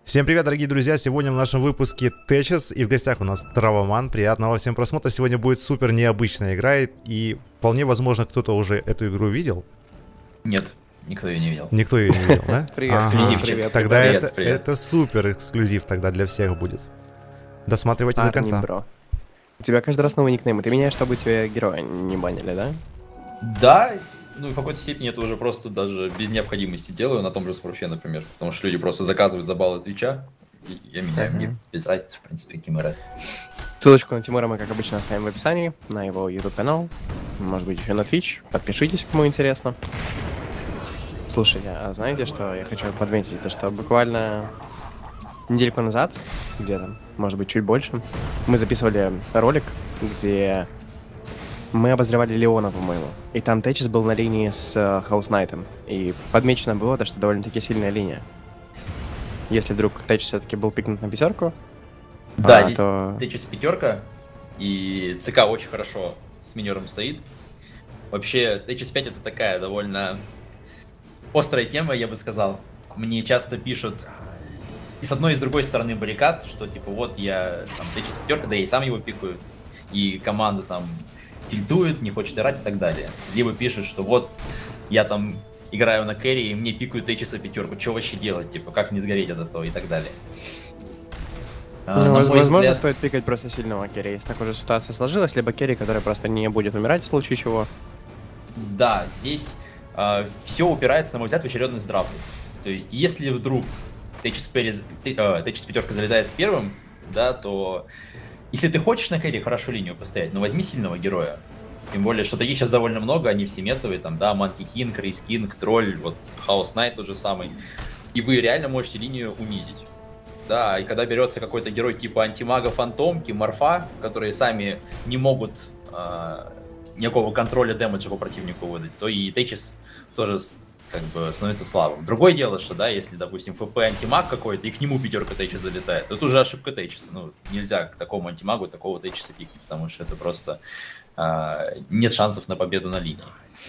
Всем привет, дорогие друзья! Сегодня в нашем выпуске Techis, и в гостях у нас Травоман. Приятного всем просмотра. Сегодня будет супер необычная игра, и вполне возможно, кто-то уже эту игру видел. Нет, никто ее не видел. Никто ее не видел, да? Привет, эксклюзив. Тогда это супер эксклюзив тогда для всех будет. Досматривайте до конца. Бро. У тебя каждый раз новый никнейм, и ты меняешь, чтобы тебе героя не банили, да? Да, ну и в какой-то степени это уже просто даже без необходимости делаю на том же Смурфе, например. Потому что люди просто заказывают за баллы Твича, и я меняю, мне без разницы, в принципе, каким играть. Ссылочку на Тимура мы, как обычно, оставим в описании, на его YouTube канал, может быть, еще на Twitch. Подпишитесь, кому интересно. Слушайте, а знаете, что я хочу подметить? То, что буквально недельку назад, где-то, может быть, чуть больше, мы записывали ролик, где мы обозревали Леона, по-моему. И там Techis был на линии с House Knight'ом. И подмечено было, то, что довольно-таки сильная линия. Если вдруг Techis все-таки был пикнут на пятерку, да, здесь то... Techis пятерка, и ЦК очень хорошо с минером стоит. Вообще, Techis 5 это такая довольно острая тема, я бы сказал. Мне часто пишут и с одной, и с другой стороны баррикад, что типа вот я там Techis пятерка, да я и сам его пикаю, и команда там тильтует, не хочет играть и так далее. Либо пишут, что вот я там играю на кэрри, и мне пикают Techis пятерку, что вообще делать, типа как не сгореть от этого и так далее. Ну, возможно, стоит пикать просто сильного керри, если так уже ситуация сложилась, либо керри, который просто не будет умирать в случае чего. Да, здесь все упирается, на мой взгляд, в очередность драфта. То есть, если вдруг Techis пятерка залетает первым, да, то если ты хочешь на кэрри хорошо линию постоять, но возьми сильного героя. Тем более, что таких сейчас довольно много, они все метовые, там, да, Манки Кинг, Рейс Кинг, Тролль, вот, Хаус Найт тот же самый. И вы реально можете линию унизить. Да, и когда берется какой-то герой типа антимага, фантомки, морфа, которые сами не могут никакого контроля дэмэджа по противнику выдать, то и Techis тоже как бы становится слабым. Другое дело, что да, если, допустим, ФП антимаг какой-то, и к нему пятерка Techis залетает, то это уже ошибка Techis. Ну, нельзя к такому антимагу такого Techis пикнуть, потому что это просто нет шансов на победу на линии.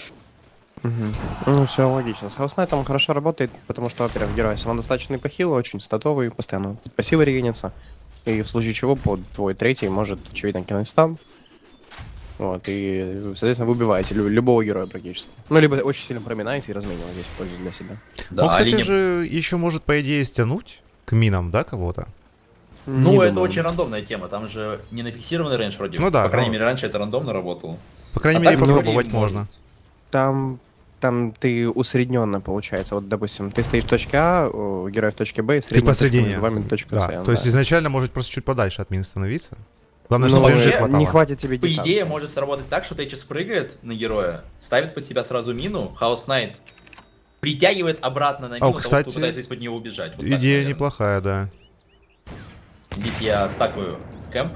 Ну, все логично. С House Knight'ом хорошо работает, потому что, во-первых, герой самодостаточный по хилу, очень статовый, постоянно пассивы регенится. И в случае чего, под твой третий может, очевидно, кинуть стан. Вот, и, соответственно, вы убиваете любого героя практически. Ну, либо очень сильно проминаете и размениваете здесь пользу для себя. Да, он, кстати, же еще может, по идее, стянуть к минам, да, кого-то? Ну, это очень рандомная тема, там же не на фиксированный рейндж вроде. Ну да. По крайней мере, раньше это рандомно работало. По крайней мере, попробовать можно. Там ты усредненно получается. Вот, допустим, ты стоишь в точке А, у героя в точке Б, и средняя точка между вами точка С. Да. То есть изначально может просто чуть подальше от мин становиться. Главное, чтобы рейнджа хватало. Не хватит тебе по дистанции. идее, может сработать так, что Techis прыгает на героя, ставит под себя сразу мину, House Knight притягивает обратно на мину того, кстати, кто пытается из-под него убежать. Вот идея так, неплохая, да. Здесь я стакаю кэмп.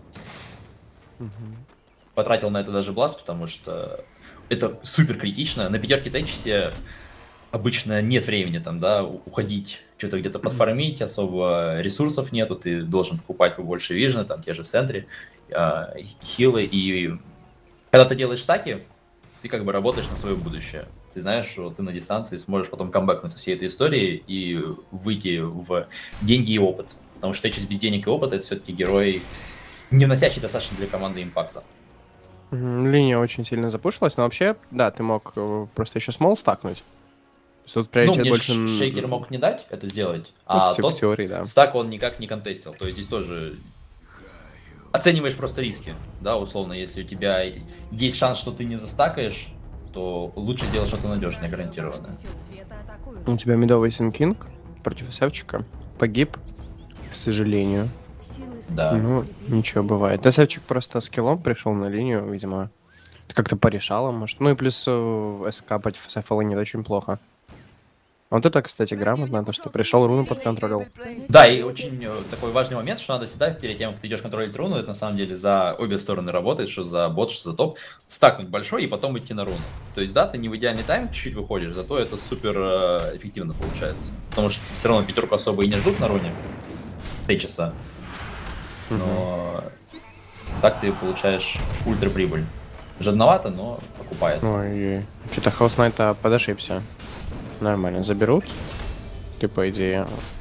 Потратил на это даже бласт, потому что это супер критично. На пятерке Techis обычно нет времени там, да, уходить, что-то где-то подфармить, особо ресурсов нету, ты должен покупать побольше вижна, там те же сентри, хилы, и когда ты делаешь стаки, ты как бы работаешь на свое будущее. Ты знаешь, что ты на дистанции сможешь потом камбэкнуть со всей этой историей и выйти в деньги и опыт. Потому что Techis без денег и опыта это все-таки герой, не вносящий достаточно для команды импакта. Линия очень сильно запушилась, но вообще, да, ты мог просто еще смол стакнуть. Тут мне больше... Шейкер мог не дать это сделать, а тот в теории, да. стак он никак не контестил. То есть здесь тоже оцениваешь просто риски, да, условно, если у тебя есть шанс, что ты не застакаешь, то лучше сделать что-то надежное, гарантированное. У тебя медовый Синкинг против СФчика погиб, к сожалению. Да. Ну, ничего, бывает. СФчик просто скиллом пришел на линию, видимо. Как-то порешало, может. Ну и плюс СК против СФ не очень плохо. Вот это, кстати, грамотно, то, что пришел, руну подконтролил. Да, и очень такой важный момент, что надо всегда, перед тем, как ты идешь контролить руну, это на самом деле за обе стороны работает, что за бот, что за топ, стакнуть большой и потом идти на руну. То есть, да, ты не в идеальный тайм чуть-чуть выходишь, зато это супер эффективно получается. Потому что все равно пятерку особо и не ждут на руне Techis. Но так ты получаешь ультра прибыль. Жадновато, но окупается. Ой, что-то House Knight подошибся. Нормально, заберут. Ты, по идее,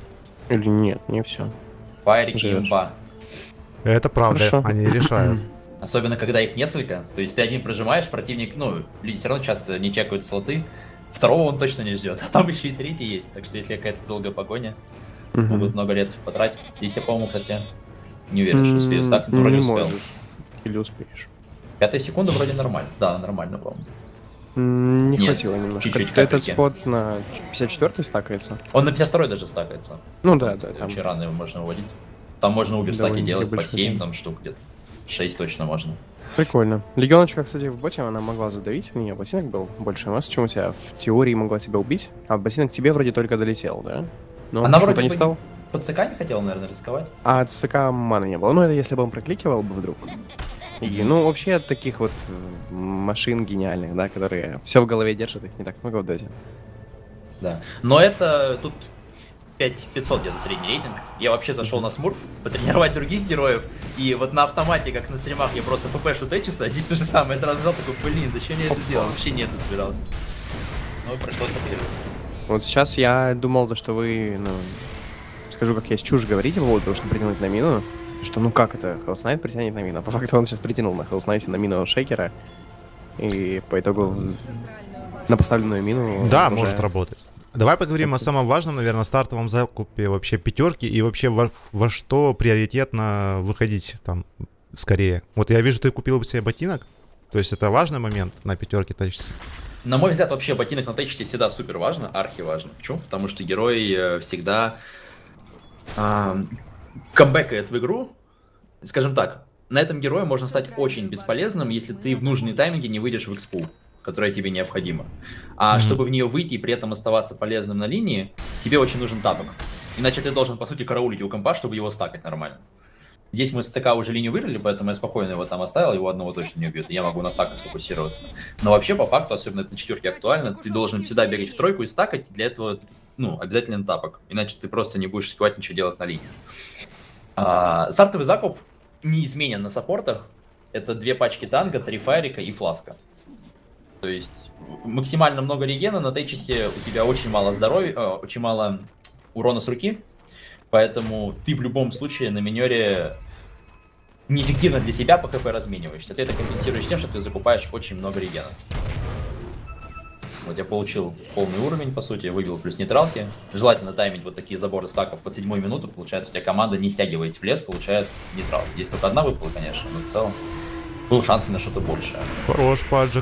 Или нет, не все. Файрик и Живешь. имба. Это правда, Хорошо. они решают. Особенно, когда их несколько. То есть ты один прожимаешь, противник, ну, люди все равно часто не чекают слоты. Второго он точно не ждет. А там еще и третий есть. Так что если какая-то долгая погоня, могут много рецев потратить. Здесь я, по-моему, хотя не уверен, что успею стакнуть, но вроде Не успел. можешь. Или успеешь. 5 секунда вроде нормально. Да, нормально, по-моему. Не Нет, хватило немножко. чуть-чуть Этот капельки. спот на 54-й стакается. Он на 52 даже стакается. Ну да, да, там. Очень рано его можно выводить. Там можно убер стаки Довольно делать по большой 7 темп. там штук где-то. 6 точно можно. Прикольно. Легионочка, кстати, в боте она могла задавить. У нее ботинок был больше масс, чем у тебя. В теории могла тебя убить, а ботинок тебе вроде только долетел, да? Но Она почему-то вроде не бы стал. Под ЦК не хотел, наверное, рисковать. А от СК маны не было. Ну, это если бы он прокликивал бы вдруг. И, ну, вообще, от таких вот машин гениальных, да, которые все в голове держат, их не так много в доте. Да. Но это тут 5500 где-то средний рейтинг. Я вообще зашел на смурф, потренировать других героев. И вот на автомате, как на стримах, я просто фпшу Течиса, а здесь то же самое. Я сразу взял такой, блин, зачем я это сделал? Вообще не это собирался. Ну, пришлось апеллировать. Вот сейчас я думал, что вы, ну, скажу, как есть, чушь говорите по поводу того, что притянуть на мину. Что, ну как это, Hell's Knight притянет на мину? А по факту он сейчас притянул на Hell's Knight на мину Шейкера. И по итогу на поставленную мину... Да, уже- может работать. Давай поговорим о самом важном, наверное, стартовом закупе вообще пятерки и вообще во что приоритетно выходить там скорее. Вот я вижу, ты купил бы себе ботинок, то есть это важный момент на пятерке тачится. На мой взгляд, вообще ботинок на Течисе всегда супер важно, архи важно. Почему? Потому что герой всегда камбэкает в игру. Скажем так, на этом герое можно стать очень бесполезным, если ты в нужные тайминги не выйдешь в экспу, которая тебе необходима. А чтобы в нее выйти и при этом оставаться полезным на линии, тебе очень нужен тапок. Иначе ты должен, по сути, караулить у компа, чтобы его стакать нормально. Здесь мы с ЦК уже линию вырыли, поэтому я спокойно его там оставил, его одного точно не убьют, и я могу на стака сфокусироваться. Но вообще, по факту, особенно это на четверке актуально, ты должен всегда бегать в тройку и стакать, и для этого, ну, обязательно тапок, иначе ты просто не будешь успевать ничего делать на линии. Стартовый закуп неизменен на саппортах, это 2 пачки танга, 3 файрика и фласка. То есть максимально много регена, на Течисе у тебя очень мало здоровья, очень мало урона с руки, поэтому ты в любом случае на минере неэффективно для себя по ХП размениваешься. Ты это компенсируешь тем, что ты закупаешь очень много регена. Вот я получил полный уровень, по сути, выбил плюс нейтралки. Желательно таймить вот такие заборы стаков под 7-ю минуту. Получается, у тебя команда, не стягиваясь в лес, получает нейтралки. Здесь только одна выпала, конечно, но в целом был шанс на что-то большее. Хорош, паджик.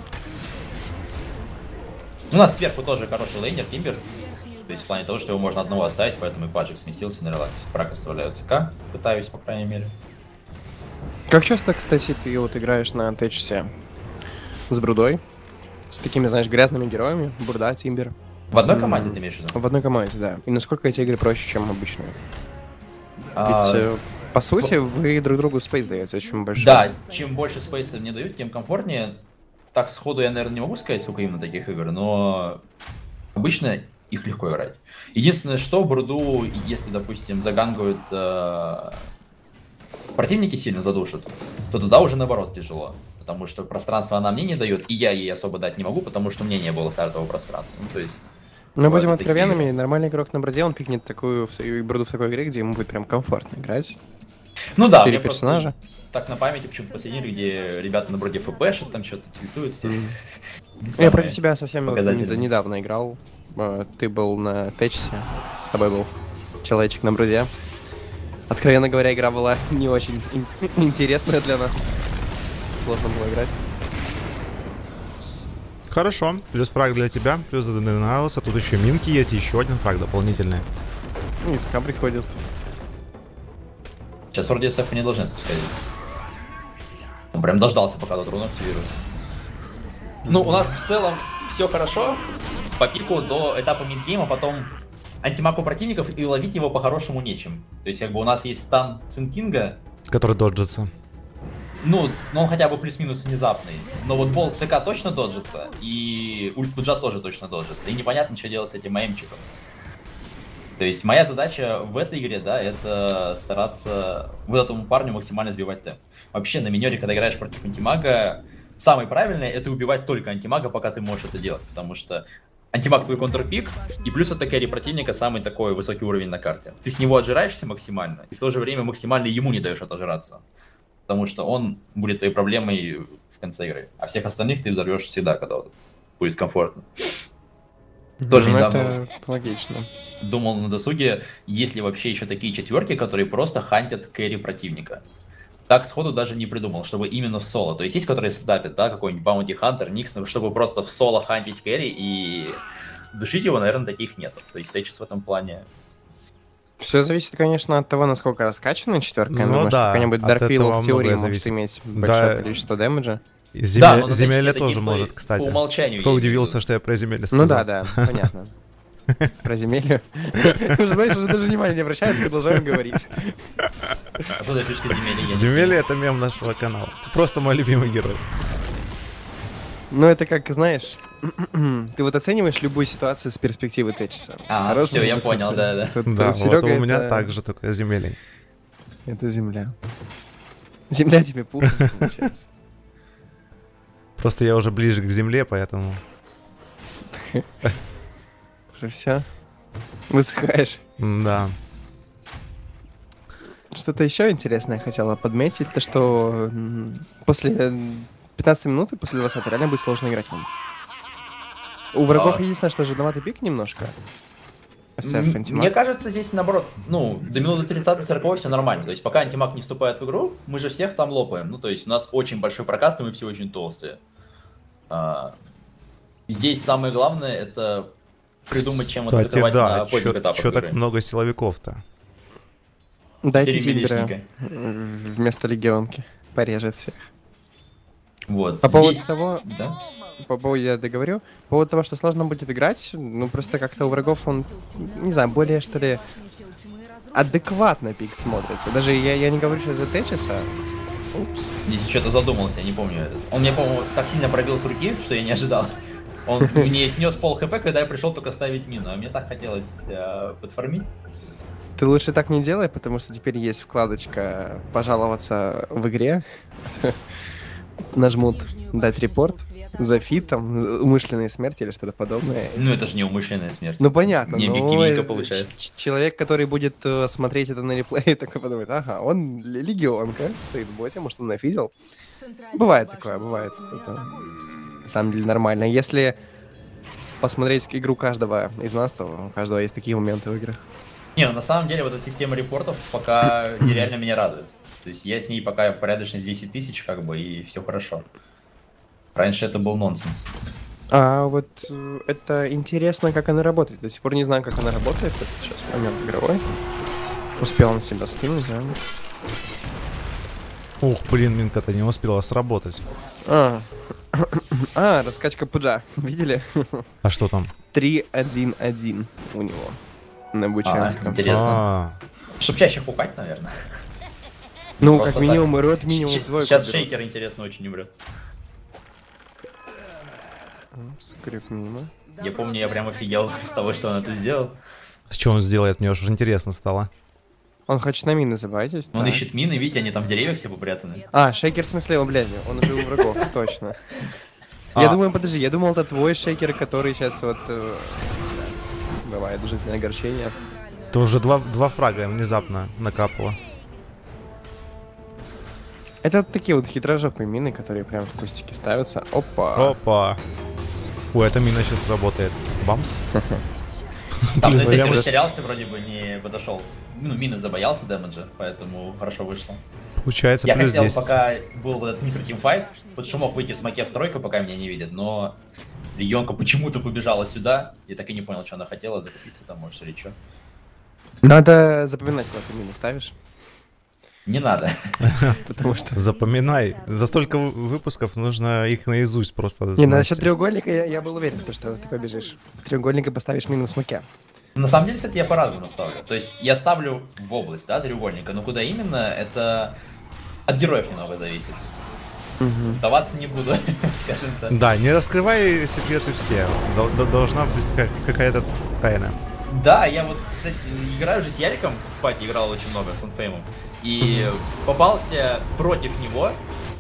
У нас сверху тоже хороший лейнер, Тимбер. То есть в плане того, что его можно одного оставить, поэтому и паджик сместился на релакс. Фраг оставляю ЦК, пытаюсь, по крайней мере. Как часто, кстати, ты вот играешь на Течисе с Брудой? С такими, знаешь, грязными героями? Бурда, Тимбер. В одной команде ты имеешь в виду? В одной команде, да. И насколько эти игры проще, чем обычные? А, Ведь, по сути, вы друг другу спейс даете очень большой. Да, чем больше спейса мне дают, тем комфортнее. Так сходу я, наверное, не могу сказать, сколько именно таких игр, но обычно их легко играть. Единственное, что Бруду, если, допустим, загангают противники сильно задушат, то туда уже наоборот тяжело. Потому что пространство она мне не дает, и я ей особо дать не могу, потому что у меня не было стартового пространства. Ну, то есть... Но будем такие откровенными, игры. нормальный игрок на Бруде, он пикнет такую Бруду в такой игре, где ему будет прям комфортно играть. Ну да, 4 мне просто персонажа. так на памяти почему-то последний, где ребята на Бруде фпшат, там что-то твитуют все. Не Я самое против тебя совсем показательное. недавно играл. Ты был на Течисе, с тобой был человечек на Бруде. Откровенно говоря, игра была не очень интересная для нас. Сложно было играть. Хорошо, плюс фраг для тебя, плюс за Денайлса, а тут еще минки есть, еще один фраг дополнительный. Ну, СК приходит. Сейчас вроде SF не должны отпускать. Он прям дождался, пока тот рун активирует. Ну, у нас в целом все хорошо. По пику до этапа мидгейма, потом антимаг у противников, и ловить его по-хорошему нечем. То есть, как бы у нас есть стан Цинкинга, Который доджится. ну, он хотя бы плюс-минус внезапный. Но вот болт ЦК точно доджится, и ульт Пуджа тоже точно доджится. И непонятно, что делать с этим АМчиком. То есть моя задача в этой игре, да, это стараться вот этому парню максимально сбивать темп. Вообще на минере, когда играешь против антимага, самое правильное это убивать только антимага, пока ты можешь это делать. Потому что антимаг твой контрпик, и плюс это керри противника самый такой высокий уровень на карте. Ты с него отжираешься максимально, и в то же время максимально ему не даешь отожраться. Потому что он будет твоей проблемой в конце игры. А всех остальных ты взорвешь всегда, когда будет комфортно. Тоже недавно это логично. думал на досуге, есть ли вообще еще такие четверки, которые просто хантят керри противника. Так сходу даже не придумал, чтобы именно в соло. То есть есть, которые стапят, да, какой-нибудь Bounty Hunter, Никс, чтобы просто в соло хантить керри и душить его, наверное, таких нет. То есть Тэчес в этом плане... Все зависит, конечно, от того, насколько раскачана четверка. Ну Может, да, какой-нибудь от Дарквилл этого в теории многое может зависит. иметь большое Да. количество дэмэджа. Да, но на Земеля Тэчесе тоже такие может, по кстати. умолчанию Кто есть. удивился, что я про земель сказал? Ну да, понятно. Про земелью. Уже, знаешь, уже даже внимания не обращают, продолжаем говорить. А что за фишка земли? Земелье — это мем нашего канала. Просто мой любимый герой. Ну, это как, знаешь, ты вот оцениваешь любую ситуацию с перспективы Тэчеса. Все, я понял, да. Да, вот Серега у меня это- так же, только земелей. Это земля. Земля тебе пухнет, получается. Просто я уже ближе к земле, поэтому... Уже все. Высыхаешь. Да. Что-то еще интересное хотела подметить, то что после 15 минуты, после 20 реально будет сложно играть вам. У врагов единственное, что жадноватый пик немножко. SF антимаг. Мне кажется, здесь наоборот, ну, до минуты 30-40 все нормально. То есть пока антимаг не вступает в игру, мы же всех там лопаем. Ну, то есть у нас очень большой прокаст, и мы все очень толстые. Здесь самое главное это придумать, чем это Кстати, закрывать на да, поздних этапах чё так игры. много силовиков-то? Дайте 4 Тимбера милишника. вместо легионки. Порежет всех. Вот. По поводу Здесь- того, Да? по поводу, я договорю, по поводу того, что сложно будет играть, ну просто как-то у врагов он, не знаю, более что ли адекватно пик смотрится. Даже я не говорю сейчас за Тэчеса. Упс. Здесь что-то задумался, я не помню. Он мне, по-моему, так сильно пробил с руки, что я не ожидал. Он мне снес пол хп, когда я пришел только ставить мину, а мне так хотелось подфармить. Ты лучше так не делай, потому что теперь есть вкладочка «Пожаловаться в игре». Нажмут «Дать репорт» за фитом, умышленная смерть или что-то подобное. Ну это же не умышленная смерть. Ну понятно, Не но объективненько получается. человек, который будет смотреть это на реплее, такой подумает, ага, он легионка, стоит в боте, может он нафидел. Бывает такое, бывает. Это на самом деле нормально. Если посмотреть игру каждого из нас, то у каждого есть такие моменты в играх. Не, ну, на самом деле вот эта система репортов пока нереально меня радует. То есть я с ней пока порядочность 10 тысяч, как бы, и все хорошо. Раньше это был нонсенс. А вот это интересно, как она работает. До сих пор не знаю, как она работает. Это сейчас момент игровой. Успел на себя скинуть, да? Ух, блин, минка-то не успела сработать. Раскачка пуджа. Видели? А что там? 3-1-1 у него на Бучанском. Интересно. А, Чтоб чаще хукать, наверное. Ну, Просто как минимум, так. рот минимум двойку. Сейчас берут. шейкер, интересно, очень умрет. Скрip мимо. Я помню, я прям офигел с того, что он это сделал. что он сделает? Мне уже интересно стало. Он хочет на мины забайтить. Он так. ищет мины, видите, они там в деревьях все попрятаны. Шейкер в смысле, блядь, он уже у врагов, точно. А. Я думаю, подожди, я думал, это твой шейкер, который сейчас вот... Бывает жизненное огорчение. Это уже два фрага внезапно накапало. Это вот такие вот хитрожопые мины, которые прям в кустике ставятся. Опа. Опа. Ой, эта мина сейчас работает. Бамс. Там, Плюс кстати, заряд. растерялся, вроде бы не подошел. Ну, мины забоялся дэмэджа, поэтому хорошо вышло. Получается Я плюс хотел, 10. пока был вот этот микротимфайт, потому что мог выйти в смоке в тройку, пока меня не видят, но Легионка почему-то побежала сюда, я так и не понял, что она хотела, закупиться там, может, или что. Надо запоминать, куда ты мины ставишь, Не надо. потому что... Запоминай. За столько выпусков нужно их наизусть просто Не, знать. насчет треугольника я был уверен, что ты побежишь. Треугольника поставишь мину в смоке. На самом деле, кстати, я по-разному ставлю. То есть я ставлю в область, да, треугольника, но куда именно, это от героев немного зависит. Даваться не буду, скажем так. Да, не раскрывай секреты все. Должна быть какая-то тайна. Да, я вот играю уже с Яриком, в пати играл очень много, с Анфеймом, и попался против него,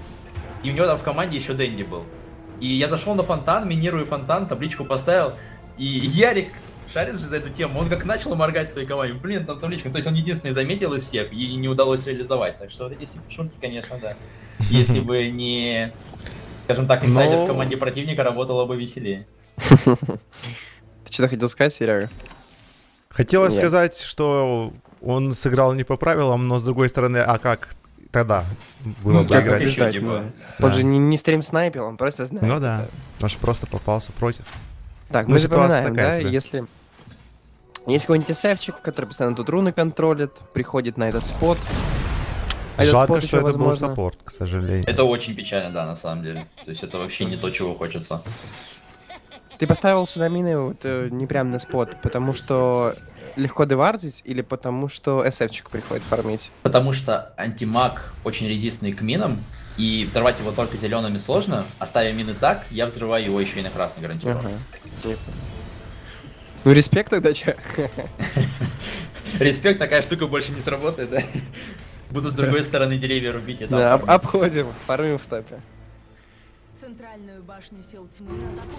и у него там в команде еще Дэнди был. И я зашел на фонтан, минирую фонтан, табличку поставил, И Ярик шарит же за эту тему, он как начал моргать своей команде, блин, там табличка. То есть он единственный заметил из всех и не удалось реализовать. Так что вот эти все шутки, конечно, да. Если бы не, скажем так, инсайдер в команде противника, работало бы веселее. Ты что-то хотел сказать, Серега? Хотелось сказать, что он сыграл не по правилам, но с другой стороны, а как тогда было бы играть? Еще, типа. Он же не стрим снайпил, он просто знает. Ну да, он же просто попался против. Так, Ну, мы ситуация запоминаем, такая да, себе. если есть какой-нибудь СФчик, который постоянно тут руны контролит, приходит на этот спот. А этот Жалко, спот что еще, это был возможно, саппорт, к сожалению. Это очень печально, да, на самом деле. То есть это вообще не то, чего хочется. Ты поставил сюда мины вот, не прям на спот, потому что легко девардить или потому что СФчик приходит фармить? Потому что антимаг очень резистный к минам, и взорвать его только зелеными сложно. Оставив мины так, я взрываю его еще и на красный гарантированно. Ага. Ну, респект тогда, че? Респект, такая штука больше не сработает, да? Буду с другой стороны деревья рубить и там. Да, фармить. обходим, фармим в топе. Центральную башню сил тьмы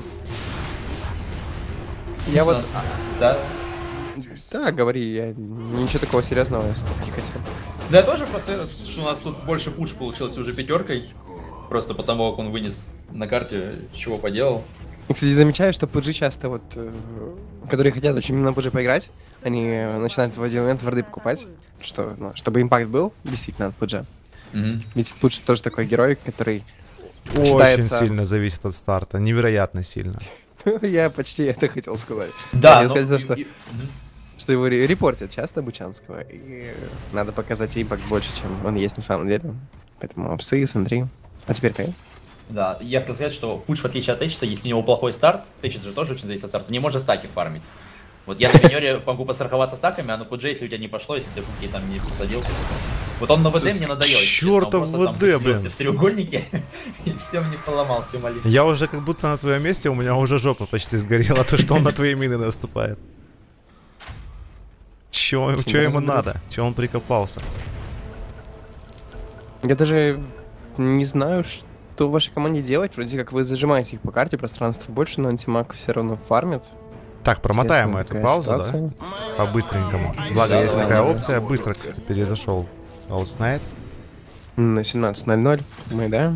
Я вот... Да. Да, говори, я ничего такого серьезного не хотел. Да, я тоже просто, что у нас тут больше пуш получился уже пятеркой. Просто потому, как он вынес на карте, чего поделал. И, кстати, замечаю, что PG часто вот, которые хотят очень на PG поиграть, они начинают в один момент варды покупать, что, ну, чтобы импакт был действительно от PG. Мгм. Ведь PG тоже такой герой, который Очень считается... сильно зависит от старта, невероятно сильно. Я почти это хотел сказать. Да, Я но... хотел сказать, что, Мгм. что его репортят часто Бучанского, и надо показать импакт больше, чем он есть на самом деле. Поэтому псы, смотри. А теперь ты. Да, я хотел сказать, что Пуш, в отличие от Течиса, если у него плохой старт, Течис же тоже очень зависит от старта, не может стаки фармить. Вот я на минере могу постраховаться стаками, а на Пудже, если у тебя не пошло, если ты пуки там не посадил, вот он на ВД мне надоел. Чёртов ВД, блин. В треугольнике, и все мне поломал, все молитвы. Я уже как будто на твоем месте, у меня уже жопа почти сгорела, то что он на твои мины наступает. Чё ему надо? Чё он прикопался? Я даже не знаю, что в вашей команде делать. Вроде как вы зажимаете их по карте, пространства больше, но антимаг все равно фармит. Так, промотаем Интересная эту такая паузу, ситуация. да? По-быстренькому. Благо, Да, есть да, такая да. опция, быстро перезашел Outnight. На 17:00 мы, да?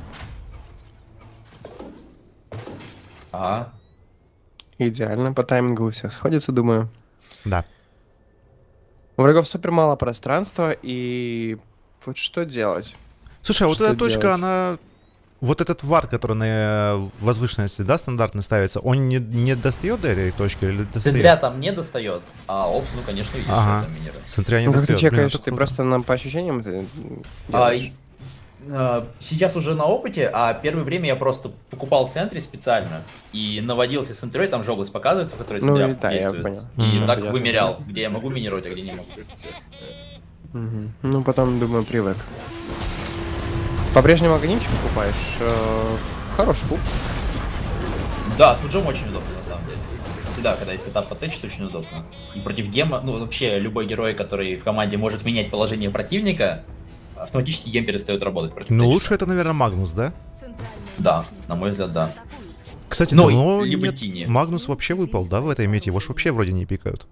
Ага. Идеально, по таймингу у всех сходится, думаю. Да. У врагов супер мало пространства, и вот что делать? Слушай, а вот Что эта точка, делать? она... Вот этот вард, который на возвышенности, да, стандартно ставится, он не достает до этой точки или достает? Центря там не достает, а опс, ну, конечно, видишь, Ага. что там минеры. Центря не Ну как ты достает. Блин, чекаешь, это ты круто. просто по ощущениям это А, делаешь? Сейчас уже на опыте, а первое время я просто покупал в центре специально и наводился с центрой, там же область показывается, в которой Ну центря и да, я действует. понял. И Мгм. так Ясно. вымерял, где я могу минировать, а где не могу. Мгм. Ну потом, думаю, привык. По-прежнему огнивчик покупаешь? Хороший куб. Да, с пуджом очень удобно, на самом деле. Всегда, когда есть сетап по течу, очень удобно. И против гема, ну вообще любой герой, который в команде может менять положение противника, автоматически гем перестает работать против Ну, теча. лучше это, наверное, Магнус, да? Да, на мой взгляд, да. Кстати, Ну, давно либо нет, Тини. Магнус вообще выпал, да, в этой мете? Его ж вообще вроде не пикают.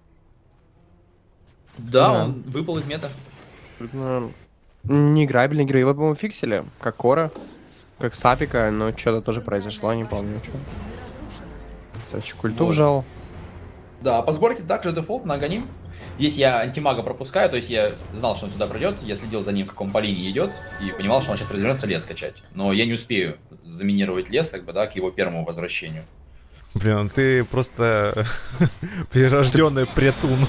Да, Да. он выпал из мета. Неиграбельный герой. Его, по-моему, фиксили. Как Кора, как Сапика, но что-то тоже произошло, не помню что. Кстати, культу Вот. вжал. Да, а по сборке также дефолт на Аганим. Здесь я антимага пропускаю, то есть я знал, что он сюда придет, я следил за ним, в каком по линии идет, и понимал, что он сейчас развернется лес качать. Но я не успею заминировать лес, как бы, да, к его первому возвращению. Блин, ты просто прирожденный претун.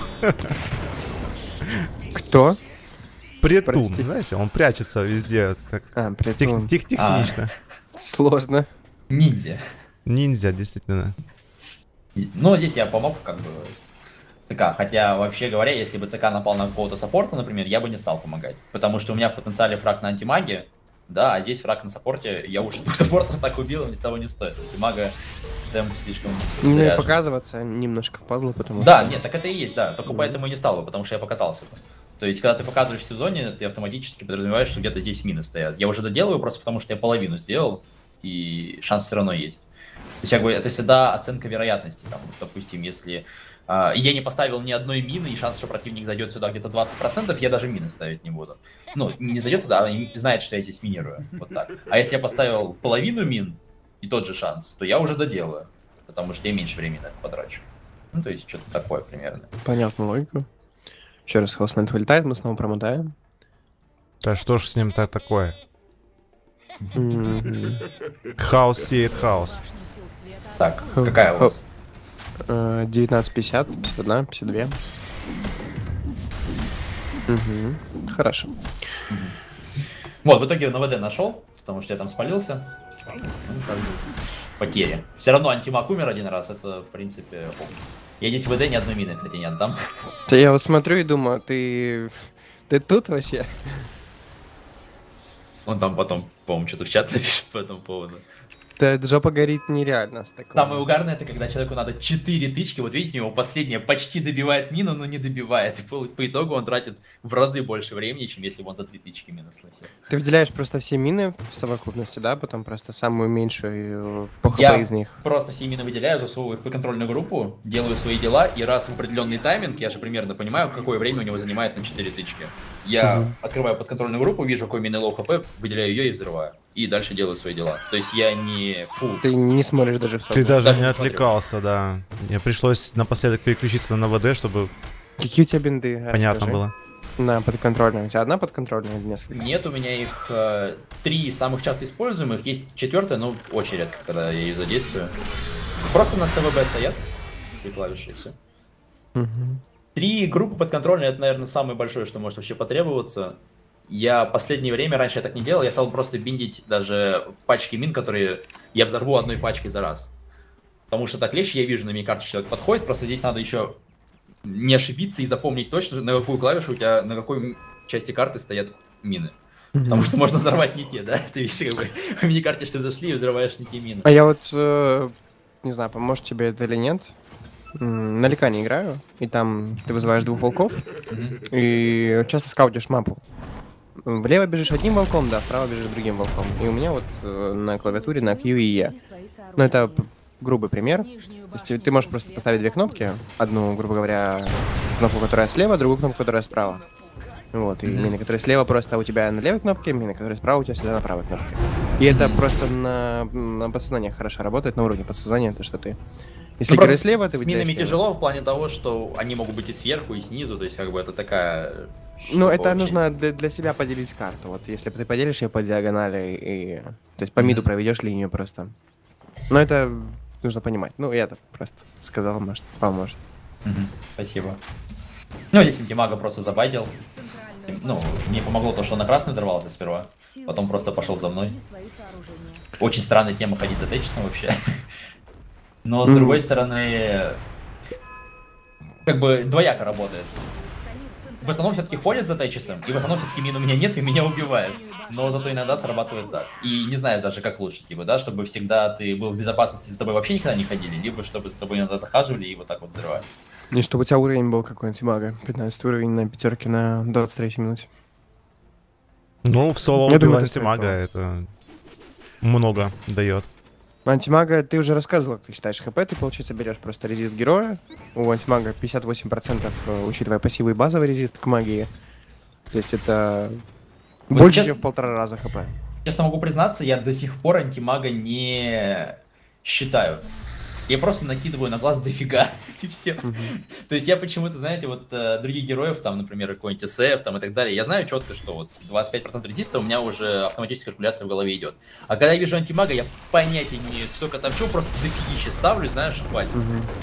Кто? Претун, Прости. знаете, он прячется везде так Притом. технично. Сложно. Ниндзя. Ниндзя, действительно. Но здесь я помог, как бы, ЦК. Хотя, вообще говоря, если бы ЦК напал на какого-то саппорта, например, я бы не стал помогать. Потому что у меня в потенциале фраг на антимаге, да, а здесь фраг на саппорте. Я уж двух саппортов так убил, мне того не стоит. Антимага темп слишком... Ну и заряжен. показываться немножко впадло, потому Да, что... нет, так это и есть, да. Только поэтому и не стал бы, потому что я показался бы. То есть, когда ты показываешь в сезоне, ты автоматически подразумеваешь, что где-то здесь мины стоят. Я уже доделываю просто потому, что я половину сделал. и шанс все равно есть. То есть, это всегда оценка вероятности. Там, допустим, если я не поставил ни одной мины, и шанс, что противник зайдет сюда где-то 20%, я даже мины ставить не буду. Ну, не зайдет туда, а знает, что я здесь минирую. Вот так. А если я поставил половину мин, и тот же шанс, то я уже доделаю. Потому что я меньше времени на это потрачу. Ну, то есть, что-то такое примерно. Понятно логику. Еще раз, Hellsnight вылетает, мы снова промотаем. Да что ж с ним-то такое? Хаос сеет хаос. Так, какая у вас? 19:50, 51, 52. Угу. Хорошо. Вот, в итоге на ВД нашел, потому что я там спалился. Ну, как бы, потери. Все равно антимаг умер один раз, это, в принципе, ок. Я здесь в ВД ни одной мины, кстати, не отдам. Да я вот смотрю и думаю, ты тут вообще? Он там потом, по-моему, что-то в чат напишет по этому поводу. Да, жопа горит нереально с такого. Самое угарное, это когда человеку надо 4 тычки, вот видите, у него последняя почти добивает мину, но не добивает. И по итогу он тратит в разы больше времени, чем если бы он за 3 тычки мины сносил. Ты выделяешь просто все мины в совокупности, да? Потом просто самую меньшую по хп Я из них. просто все мины выделяю, засовываю их по контрольную группу, делаю свои дела, и раз в определенный тайминг, я же примерно понимаю, какое время у него занимает на 4 тычки. Я открываю подконтрольную группу, вижу, какой мины лоу хп, выделяю ее и взрываю. И дальше делаю свои дела. То есть я не фу. Ты не смотришь даже в топ. Ты даже не смотрю. отвлекался, да. Мне пришлось напоследок переключиться на ВД, чтобы Какие у тебя бинды? понятно Расскажи. было. На подконтрольную. У тебя одна подконтрольная или несколько? Нет, у меня их 3 самых часто используемых, есть 4-я, но очень редко, когда я ее задействую. Просто на ЦВБ стоят, и клавиши, и все. 3 группы подконтрольные, это, наверное, самое большое, что может вообще потребоваться. Я последнее время, раньше я так не делал, я стал просто биндить даже пачки мин, которые я взорву одной пачкой за раз. Потому что так легче, я вижу на миникарте, что человек подходит, просто здесь надо еще не ошибиться и запомнить точно, на какую клавишу у тебя, на какой части карты стоят мины. Потому что можно взорвать не те, да? Ты видишь, как бы в миникарте что зашли и взрываешь не те мины. А я вот, не знаю, поможет тебе это или нет. На Ликане играю, и там ты вызываешь 2 волков, и часто скаутишь мапу. Влево бежишь одним волком, да, вправо бежишь другим волком. И у меня вот на клавиатуре на Q и E. Ну, это грубый пример. То есть ты можешь просто поставить 2 кнопки. Одну, грубо говоря, кнопку, которая слева, другую кнопку, которая справа. Вот, и мины, которые слева просто у тебя на левой кнопке, мины, которые справа у тебя всегда на правой кнопке. И это просто на подсознании хорошо работает, на уровне подсознания, то что ты... Если играешь слева, ты с минами выделяешь тяжело в плане того, что они могут быть и сверху, и снизу, то есть как бы это такая... Ну, это очень- нужно для себя поделить карту. Вот если ты поделишь ее по диагонали и... То есть по миду проведешь линию просто. Но это нужно понимать. Ну, я так просто сказал, может, поможет. Спасибо. Ну, здесь антимага просто забайтил. Ну, мне помогло то, что он на красный взорвался сперва. Потом просто пошел за мной. Очень странная тема ходить за Тэтчесом вообще. Но с другой стороны, как бы двояко работает. В основном все-таки ходят за Тэтчесом, и в основном все-таки мин у меня нет, и меня убивают. Но зато иногда срабатывает так. И не знаешь даже, как лучше, типа, да, чтобы всегда ты был в безопасности, за тобой вообще никогда не ходили, либо чтобы с тобой иногда захаживали и вот так вот взрывали. И чтобы у тебя уровень был какой антимага. 15 уровень на пятерке на 23 минуте. Ну, в соло Я думаю, убивать это антимага это много дает. Антимага, ты уже рассказывал, как ты считаешь хп, ты, получается, берешь просто резист героя. У антимага 58%, учитывая пассивы и базовый резист к магии. То есть это Вот больше, чест- чем в 1,5 раза хп. Честно могу признаться, я до сих пор антимага не считаю. Я просто накидываю на глаз дофига, и все. То есть я почему-то, знаете, вот других героев, там, например, какой-нибудь СФ, там, и так далее, я знаю четко, что вот 25% резиста у меня уже автоматическая калькуляция в голове идет. А когда я вижу антимага, я понятия не сколько там чего, просто дофигище ставлю, знаешь, хватит.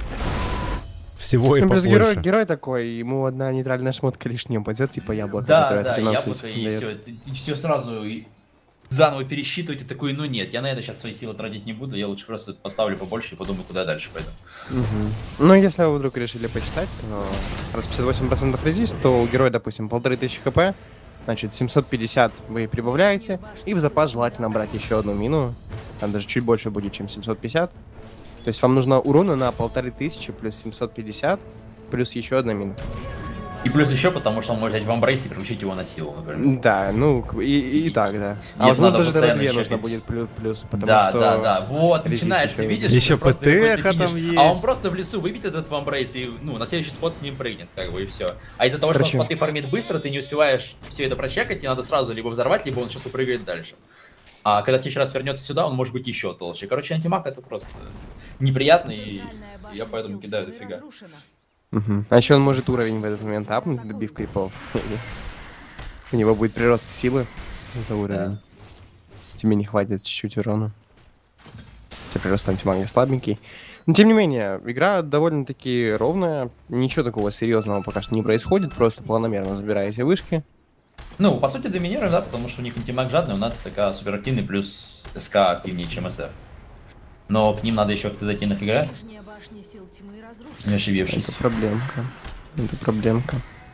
Всего и Ну, плюс побольше. герой такой, ему одна нейтральная шмотка лишним пойдет, типа яблоко. Да, которое да, 13 яблоко, и дает. все сразу заново пересчитывать, и такой, ну нет, я на это сейчас свои силы тратить не буду, я лучше просто поставлю побольше и подумаю, куда дальше пойду. Ну, если вы вдруг решили почитать, то раз 58% резист, то у героя, допустим, 1500 хп, значит, 750 вы прибавляете, и в запас желательно брать еще одну мину, там даже чуть больше будет, чем 750. То есть вам нужно урона на 1500 плюс 750, плюс еще одна мина. И плюс еще потому, что он может взять в амбрейс и переключить его на силу, например. Да, ну и так, да. И А возможно, надо даже тогда постоянно 2 еще нужно бить. будет плюс, потому Да, что... да. Вот, резист начинается, еще видишь? Еще ты просто какой-то ПТХ там финиш, есть. А он просто в лесу выбьет этот вамбрейс и, ну, на следующий спот с ним прыгнет, как бы, и все. А из-за того, что Короче. он споты фармит быстро, ты не успеваешь все это прочекать, тебе надо сразу либо взорвать, либо он сейчас упрыгает дальше. А когда в следующий раз вернется сюда, он может быть еще толще. Короче, антимаг это просто неприятно, и Центральная башня я поэтому сил кидаю тьмы дофига. разрушена. Мгм. А еще он может уровень в этот момент апнуть, добив крипов. У него будет прирост силы за уровень. Тебе не хватит чуть-чуть урона. Тебе прирост антимага слабенький. Но тем не менее, игра довольно-таки ровная. Ничего такого серьезного пока что не происходит. Просто планомерно забираете вышки. Ну, по сути, доминируем, да, потому что у них антимаг жадный, у нас ЦК суперактивный, плюс СК активнее, чем СФ. Но к ним надо еще как-то зайти на игра, Нижняя башня сил тьмы не разрушена. ошибившись. Это проблемка. Это проблемка.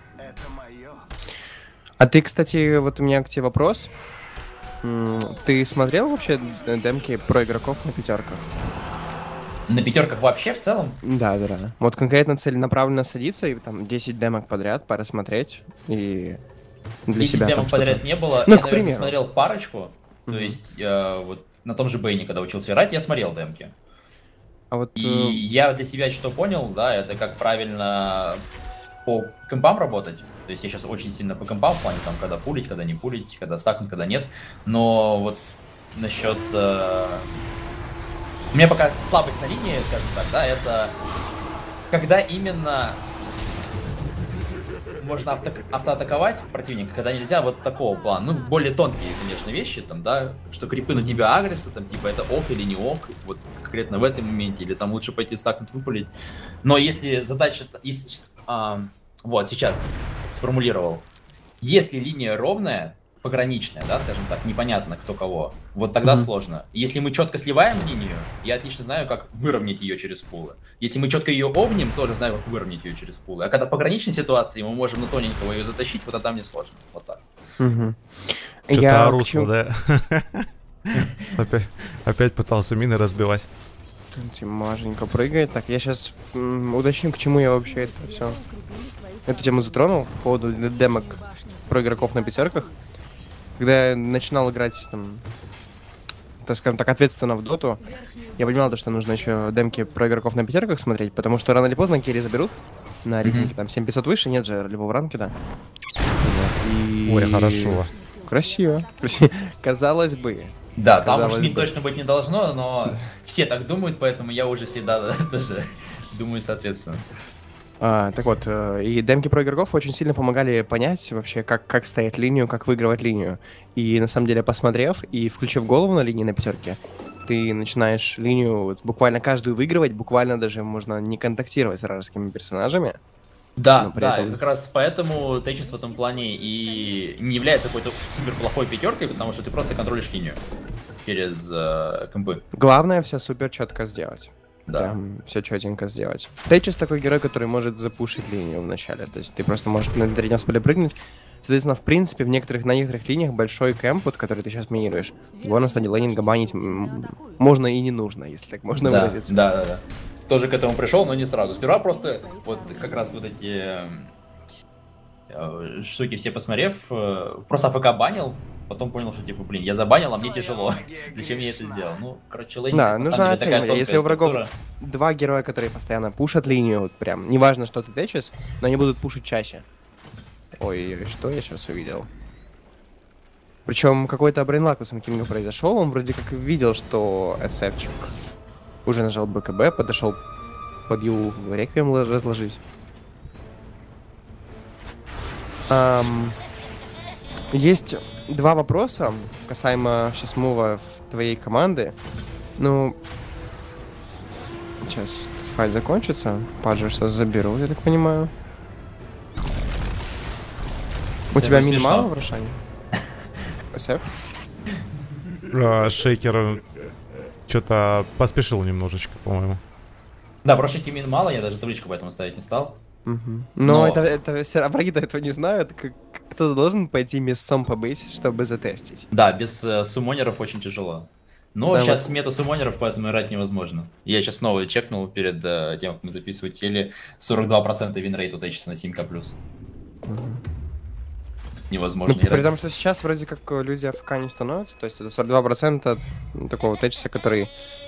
А ты, кстати, вот у меня к тебе вопрос. Ты смотрел вообще демки про игроков на пятерках? На пятерках вообще в целом? Да, да. Вот конкретно целенаправленно садиться и там 10 демок подряд просмотреть и для 10 себя демок там подряд что-то. не было. Ну, Я, к наверное, примеру. смотрел парочку. То Мгм. есть, вот на том же Бэйне, когда учился играть, я смотрел демки. А вот И я для себя что понял, да, это как правильно по компам работать. То есть я сейчас очень сильно по компам в плане, там, когда пулить, когда не пулить, когда стакнуть, когда нет. Но вот насчет... У меня пока слабость на линии, скажем так, да, это когда именно можно автоатаковать противника, когда нельзя вот такого плана. Ну, более тонкие, конечно, вещи, там, да, что крипы на тебя агрятся, там, типа, это ок или не ок, вот конкретно в этом моменте, или там лучше пойти стакнуть, выпулить. Но если задача... вот, сейчас сформулировал. Если линия ровная, пограничная, да, скажем так, непонятно кто кого, вот тогда сложно. Если мы четко сливаем линию, я отлично знаю, как выровнять ее через пулы. Если мы четко ее овним, тоже знаю, как выровнять ее через пулы. А когда в пограничной ситуации мы можем на тоненького ее затащить, вот тогда мне сложно. Вот так. Мгм. Что-то Я к русло, чему- да? Опять пытался мины разбивать. Тимашенька прыгает. Так, я сейчас уточню, к чему я вообще это все. Эту тему затронул по поводу демок про игроков на пятерках. Когда я начинал играть, там, так скажем так, ответственно в доту, я понимал, то, что нужно еще демки про игроков на пятерках смотреть, потому что рано или поздно керри заберут на рейтинге, там, 7500 выше, нет же ролевого ранкеда. Вот, и... Ой, хорошо. Красиво. Казалось бы. Да, там уж Казалось мин бы. точно быть не должно, но все так думают, поэтому я уже всегда тоже думаю соответственно. Так вот, и демки про игроков очень сильно помогали понять вообще, как стоять линию, как выигрывать линию. И на самом деле, посмотрев и включив голову на линии на пятерке, ты начинаешь линию вот буквально каждую выигрывать, буквально даже можно не контактировать с вражескими персонажами. Да, Но при да, этом- как раз поэтому Тейчес в этом плане и не является какой-то супер плохой пятеркой, потому что ты просто контролишь линию через компы. Главное все супер четко сделать. Да. Прям все четенько сделать. Тейчес такой герой, который может запушить линию в начале. То есть ты просто можешь на третьем спале прыгнуть. Соответственно, в принципе, на некоторых линиях большой кэмп, вот, который ты сейчас минируешь, его на стадии лейнинга банить можно и не нужно, если так можно Да, выразиться. да. Тоже к этому пришел, но не сразу. Сперва просто вот как раз вот эти штуки все посмотрев, просто АФК банил, потом понял, что типа, блин, я забанил, а мне тяжело. Зачем я это сделал? Ну, короче, лейнинг Да, на нужно самом деле такая оценивать. Если тонкая у врагов структура. два героя, которые постоянно пушат линию, вот прям, неважно, что ты течешь, но они будут пушить чаще. Ой, что я сейчас увидел? Причем какой-то брейнлак у Санкинга произошел, он вроде как видел, что СФчик уже нажал БКБ, подошел под Ю реквием разложить. Есть два вопроса касаемо сейчас мува в твоей команды. Ну, сейчас файт закончится, Паджер сейчас заберу, я так понимаю. У Это тебя не мин смешно. мало в Рошане? СФ? Шейкер что-то поспешил немножечко, по-моему. Да, прошлый мин мало, я даже табличку поэтому ставить не стал. Но Но- это все враги-то этого не знают. Кто-то должен пойти местом побыть, чтобы затестить. Да, без суммонеров очень тяжело. Но Да, сейчас вот. мета суммонеров, поэтому играть невозможно. Я сейчас снова чекнул перед тем, как мы записывали теле, 42% винрейт у Тейчеса на 7к+. Невозможно Ну, при играть. том, что сейчас вроде как люди АФК не становятся, то есть это 42% такого течиса, который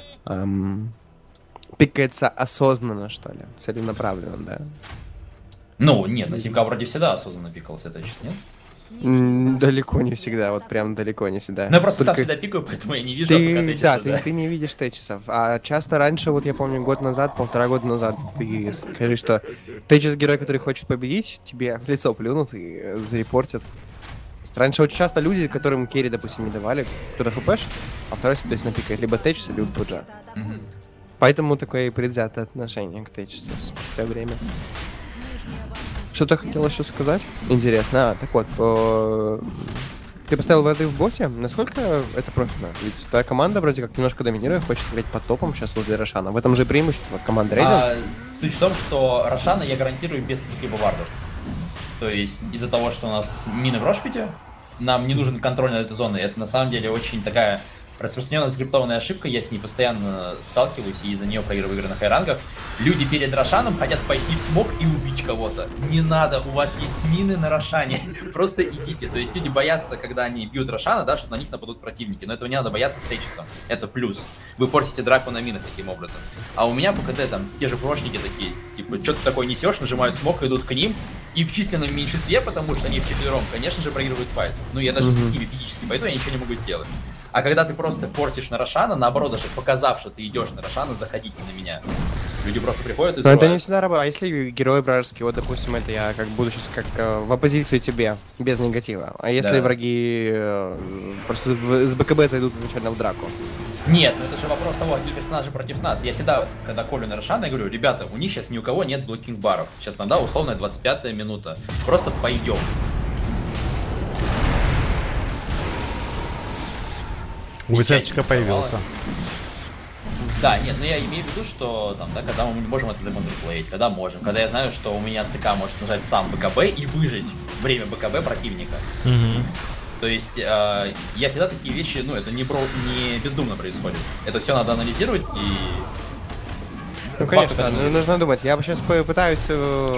пикается осознанно, что ли, целенаправленно, да? Ну, нет, на Симка вроде всегда осознанно пикался, это сейчас нет? Далеко не всегда, вот прям далеко не всегда. Ну, я просто сам Только всегда пикаю, поэтому я не вижу ты, АФК да, течиса, ты не видишь течисов. А часто раньше, вот я помню, год назад, 1,5 года назад, ты скажи, что течис герой, который хочет победить, тебе в лицо плюнут и зарепортят. То есть раньше очень часто люди, которым керри, допустим, не давали, кто-то ФПшит, а второй, соответственно, пикает либо течис, либо пуджа. Мгм. Поэтому такое предвзятое отношение к течису спустя время. Что-то хотел еще сказать? Интересно. Так вот, ты поставил воды в боте. Насколько это профитно? Ведь твоя команда вроде как немножко доминирует, хочет играть под топом сейчас возле Рошана. В этом же преимущество команды Рейден. Суть в том, что Рошана я гарантирую без каких-либо вардов. То есть из-за того, что у нас мины в Рошпите, нам не нужен контроль над этой зоной. Это на самом деле очень такая распространенная скриптованная ошибка, я с ней постоянно сталкиваюсь и из-за нее проигрываю игры на хайрангах. Люди перед Рошаном хотят пойти в смог и убить кого-то. Не надо, у вас есть мины на Рошане, просто идите. То есть люди боятся, когда они бьют Рошана, да, что на них нападут противники, но этого не надо бояться с течисом, это плюс. Вы форсите драку на минах таким образом. А у меня по КД там те же прошники такие, типа, что ты такое несешь, нажимают смог, идут к ним, и в численном меньшинстве, потому что они вчетвером, конечно же, проигрывают файт. Ну, я даже с ними физически пойду, я ничего не могу сделать. А когда ты просто форсишь на Рошана, наоборот, даже показав, что ты идешь на Рошана, заходите на меня. Люди просто приходят и Но это взрывают. не всегда работает. А если герой вражеский, вот, допустим, это я как буду сейчас как в оппозицию тебе, без негатива. А если Да. враги просто с БКБ зайдут изначально в драку? Нет, ну это же вопрос того, какие персонажи против нас. Я всегда, когда колю на Рошана, я говорю, ребята, у них сейчас ни у кого нет блокинг-баров. Сейчас там, да, условная 25-я минута. Просто пойдем. У Висевчика появился. Да, нет, но я имею в виду, что там, да, когда мы не можем это законтрплеить, когда можем, когда я знаю, что у меня ЦК может нажать сам БКБ и выжить время БКБ противника. То есть я всегда такие вещи, ну, это не бездумно происходит. Это все надо анализировать и... Ну, конечно, нужно думать. Я сейчас попытаюсь...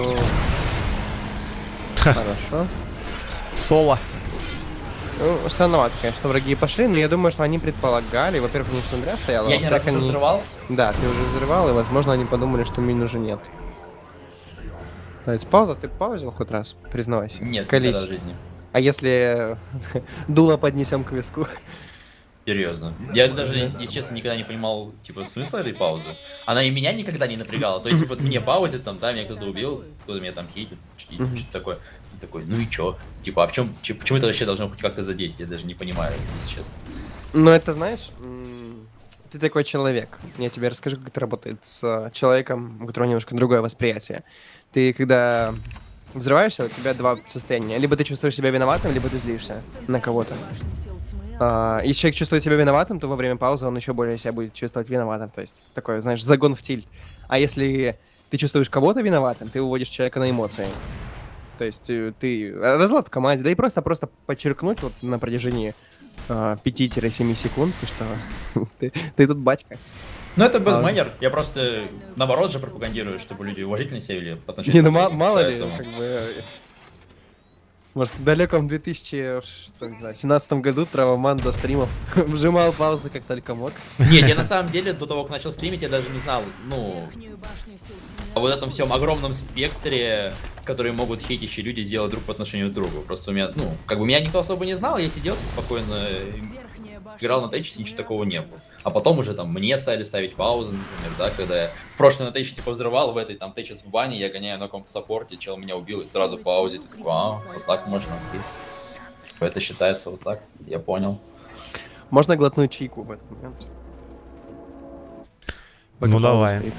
Хорошо. Соло. Ну, странновато, конечно, что враги пошли, но я думаю, что они предполагали. Во-первых, у них Сандра стояла. Я не раз во-вторых, уже взрывал. Да, ты уже взрывал, и, возможно, они подумали, что мин уже нет. Давайте, пауза. Ты паузил хоть раз? Признавайся. Нет, Колись. никогда в жизни. А если дуло поднесем к виску? Серьезно. Я даже, если честно, никогда не понимал, типа, смысла этой паузы. Она и меня никогда не напрягала. То есть, вот мне паузит, там, да, меня кто-то убил, кто-то меня там хейтит, и что-то такое. И такой, ну и чё? Типа, а почему это вообще должно хоть как-то задеть? Я даже не понимаю, если честно. Ну, это, знаешь, ты такой человек. Я тебе расскажу, как это работает с человеком, у которого немножко другое восприятие. Ты, когда взрываешься, у тебя два состояния. Либо ты чувствуешь себя виноватым, либо ты злишься на кого-то. Если человек чувствует себя виноватым, то во время паузы он еще более себя будет чувствовать виноватым. То есть такой, знаешь, загон в тильт. А если ты чувствуешь кого-то виноватым, ты уводишь человека на эмоции. То есть ты разлад в команде, да и просто подчеркнуть вот на протяжении 5-7 секунд, что ты тут батька. Ну, это был манер. Я просто, наоборот же пропагандирую, чтобы люди уважительно себя вели по отношению Не, ну к другим, мало ли, поэтому- как бы... Может, в далеком 2017 году Травоман до стримов вжимал паузы как только мог. Нет, я на самом деле до того, как начал стримить, я даже не знал, ну, Верхнюю башню сил тьмы. о вот этом всем огромном спектре, которые могут хейтящие люди сделать друг по отношению к другу. Просто у меня, ну, как бы меня никто особо не знал, я сидел спокойно, Верхняя башня играл на сил тейчисе, ничего тьмы такого не атакует. было. А потом уже там мне стали ставить паузы, например, да, когда я в прошлой на тейчисе повзрывал, в этой там тейчис в бане, я гоняю на каком-то саппорте, чел меня убил и сразу паузит. Такой, вот так можно. окей. Это считается вот так, я понял. Можно глотнуть чайку в этот момент? Пока Ну, пауза давай. стоит.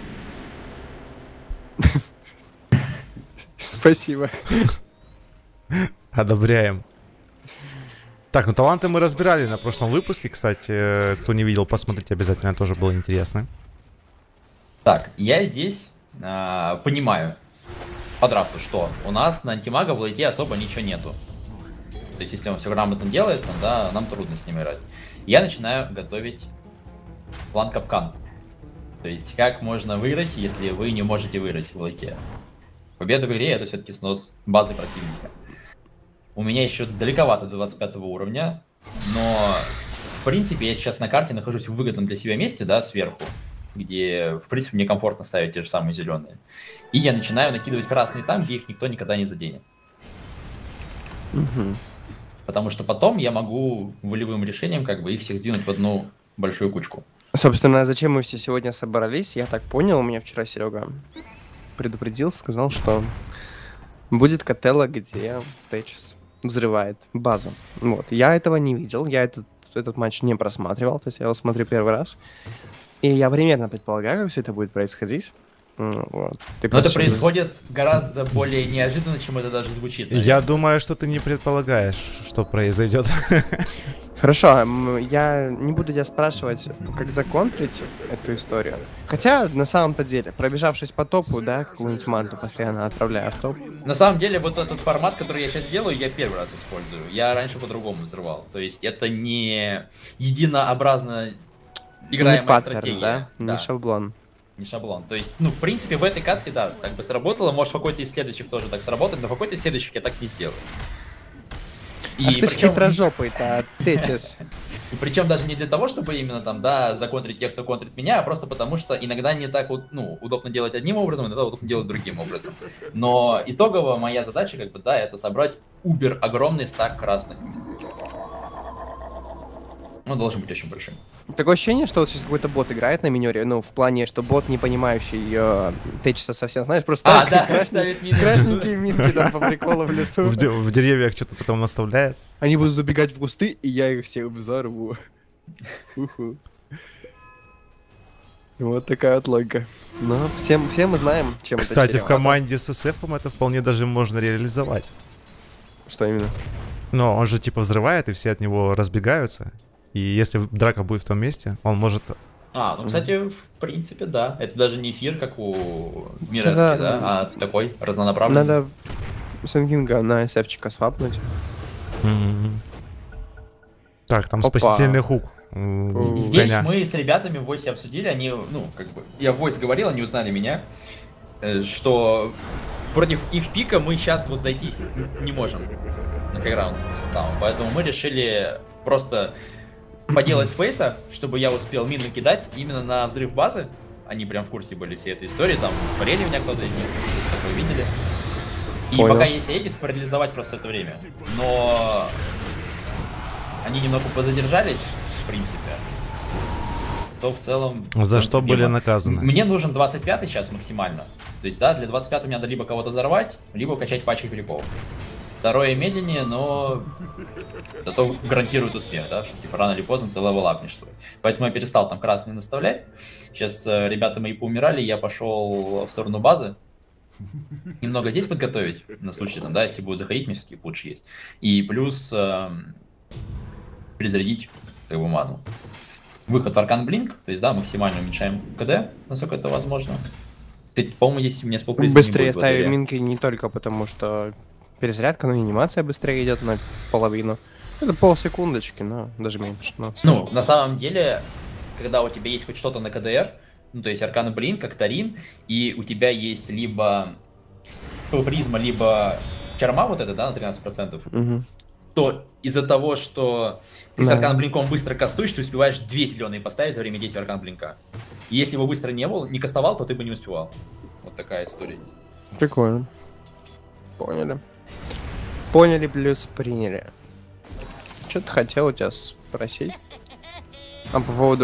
Спасибо. Одобряем. Так, ну таланты мы разбирали на прошлом выпуске, кстати. Кто не видел, посмотрите обязательно, тоже было интересно. Так, я здесь понимаю по драфту, что у нас на антимага в лейте особо ничего нету. То есть, если он все грамотно делает, то, да, нам трудно с ним играть. Я начинаю готовить план капкан. То есть, как можно выиграть, если вы не можете выиграть в лейте. Победа в игре — это все-таки снос базы противника. у меня еще далековато до 25 уровня, но в принципе я сейчас на карте нахожусь в выгодном для себя месте, да, сверху, где в принципе мне комфортно ставить те же самые зеленые. И я начинаю накидывать красные там, где их никто никогда не заденет. Мгм. Потому что потом я могу волевым решением как бы их всех сдвинуть в одну большую кучку. Собственно, зачем мы все сегодня собрались, я так понял, меня вчера Серега предупредил, сказал, что будет котела, где Тэтчес взрывает базу. Вот, я этого не видел, я этот матч не просматривал, то есть я его смотрю первый раз. И я примерно предполагаю, как все это будет происходить. Вот. Ты Но это просто- происходит гораздо более неожиданно, чем это даже звучит. Я думаю, что ты не предполагаешь, что произойдет. Хорошо, я не буду тебя спрашивать, как законтрить эту историю. Хотя, на самом-то деле, пробежавшись по топу, да, какую-нибудь манту постоянно отправляя в топ. На самом деле, вот этот формат, который я сейчас делаю, я первый раз использую. Я раньше по-другому взрывал. То есть это не единообразно играемая Не паттерн, стратегия. да? Не шаблон. Не шаблон. То есть, ну, в принципе, в этой катке, да, так бы сработало. Может, в какой-то из следующих тоже так сработает, но в какой-то из следующих я так не сделаю. Ах ты ж хитрожопый-то, Тетис. И причем даже не для того, чтобы именно там, да, законтрить тех, кто контрит меня, а просто потому, что иногда не так вот, ну, удобно делать одним образом, иногда удобно делать другим образом. Но итогово моя задача, как бы, да, это собрать убер огромный стак красных. Он должен быть очень большим. Такое ощущение, что вот сейчас какой-то бот играет на миноре, ну, в плане, что бот, не понимающий Тэтчеса совсем, знаешь, просто ставит ставит минус. красненькие минки там по приколу в лесу. В деревьях что-то потом наставляет. Они будут убегать в кусты, и я их всех взорву. Уху. Вот такая вот логика. Но все мы знаем, чем это Кстати, в чревато. команде с SF это вполне даже можно реализовать. Что именно? Но он же типа взрывает, и все от него разбегаются. И если драка будет в том месте, он может... Ну, кстати, в принципе, да. Это даже не эфир, как у Мирески, Да, да, да. а такой разнонаправленный. Надо Сенкинга на SF-чика свапнуть. Мгм. Так, там Опа. спасительный хук. у Здесь коня. мы с ребятами в войсе обсудили, они, ну, как бы, я в войс говорил, они узнали меня, что против их пика мы сейчас вот зайти не можем на кайраунд составом, поэтому мы решили просто поделать спейса, чтобы я успел мин накидать именно на взрыв базы. Они прям в курсе были всей этой истории, там смотрели меня кто-то из них, такое видели. И Понял. пока есть Эдис, парализовать просто это время. Но они немного позадержались, в принципе, то в целом... За что были проблема. наказаны? Мне нужен 25-й сейчас максимально. То есть, да, для 25-го мне надо либо кого-то взорвать, либо качать пачки крипов. Второе медленнее, но зато гарантирует успех, да, что типа рано или поздно ты левелапнешь свой. Поэтому я перестал там красный наставлять. Сейчас ребята мои поумирали, я пошел в сторону базы. Немного здесь подготовить, на случай, там, да, если будут заходить, мне все-таки пудж есть. И плюс перезарядить как бы ману. Выход в Аркан Блинк, то есть, да, максимально уменьшаем КД, насколько это возможно. Кстати, по-моему, здесь у меня спелпризм Быстрее ставим минки не только потому, что перезарядка, но и анимация быстрее идет на половину. Это полсекундочки, но даже меньше. Но... Ну, на самом деле, когда у тебя есть хоть что-то на КДР, ну, то есть Аркан Блинк, Актарин, и у тебя есть либо призма, либо чарма вот это, да, на 13%, Мгм. то из-за того, что ты с Да. Аркан Блинком быстро кастуешь, ты успеваешь 2 зеленые поставить за время действия Аркан Блинка. И если бы быстро не кастовал, то ты бы не успевал. Вот такая история есть. Прикольно. Поняли. Поняли, плюс приняли. Что-то хотел у тебя спросить. А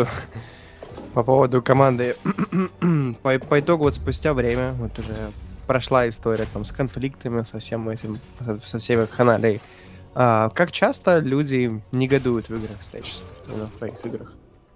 по поводу команды. по итогу вот спустя время, вот уже прошла история там с конфликтами, со всем этим, со всеми их аналией. Как часто люди негодуют в играх Stage, в твоих играх?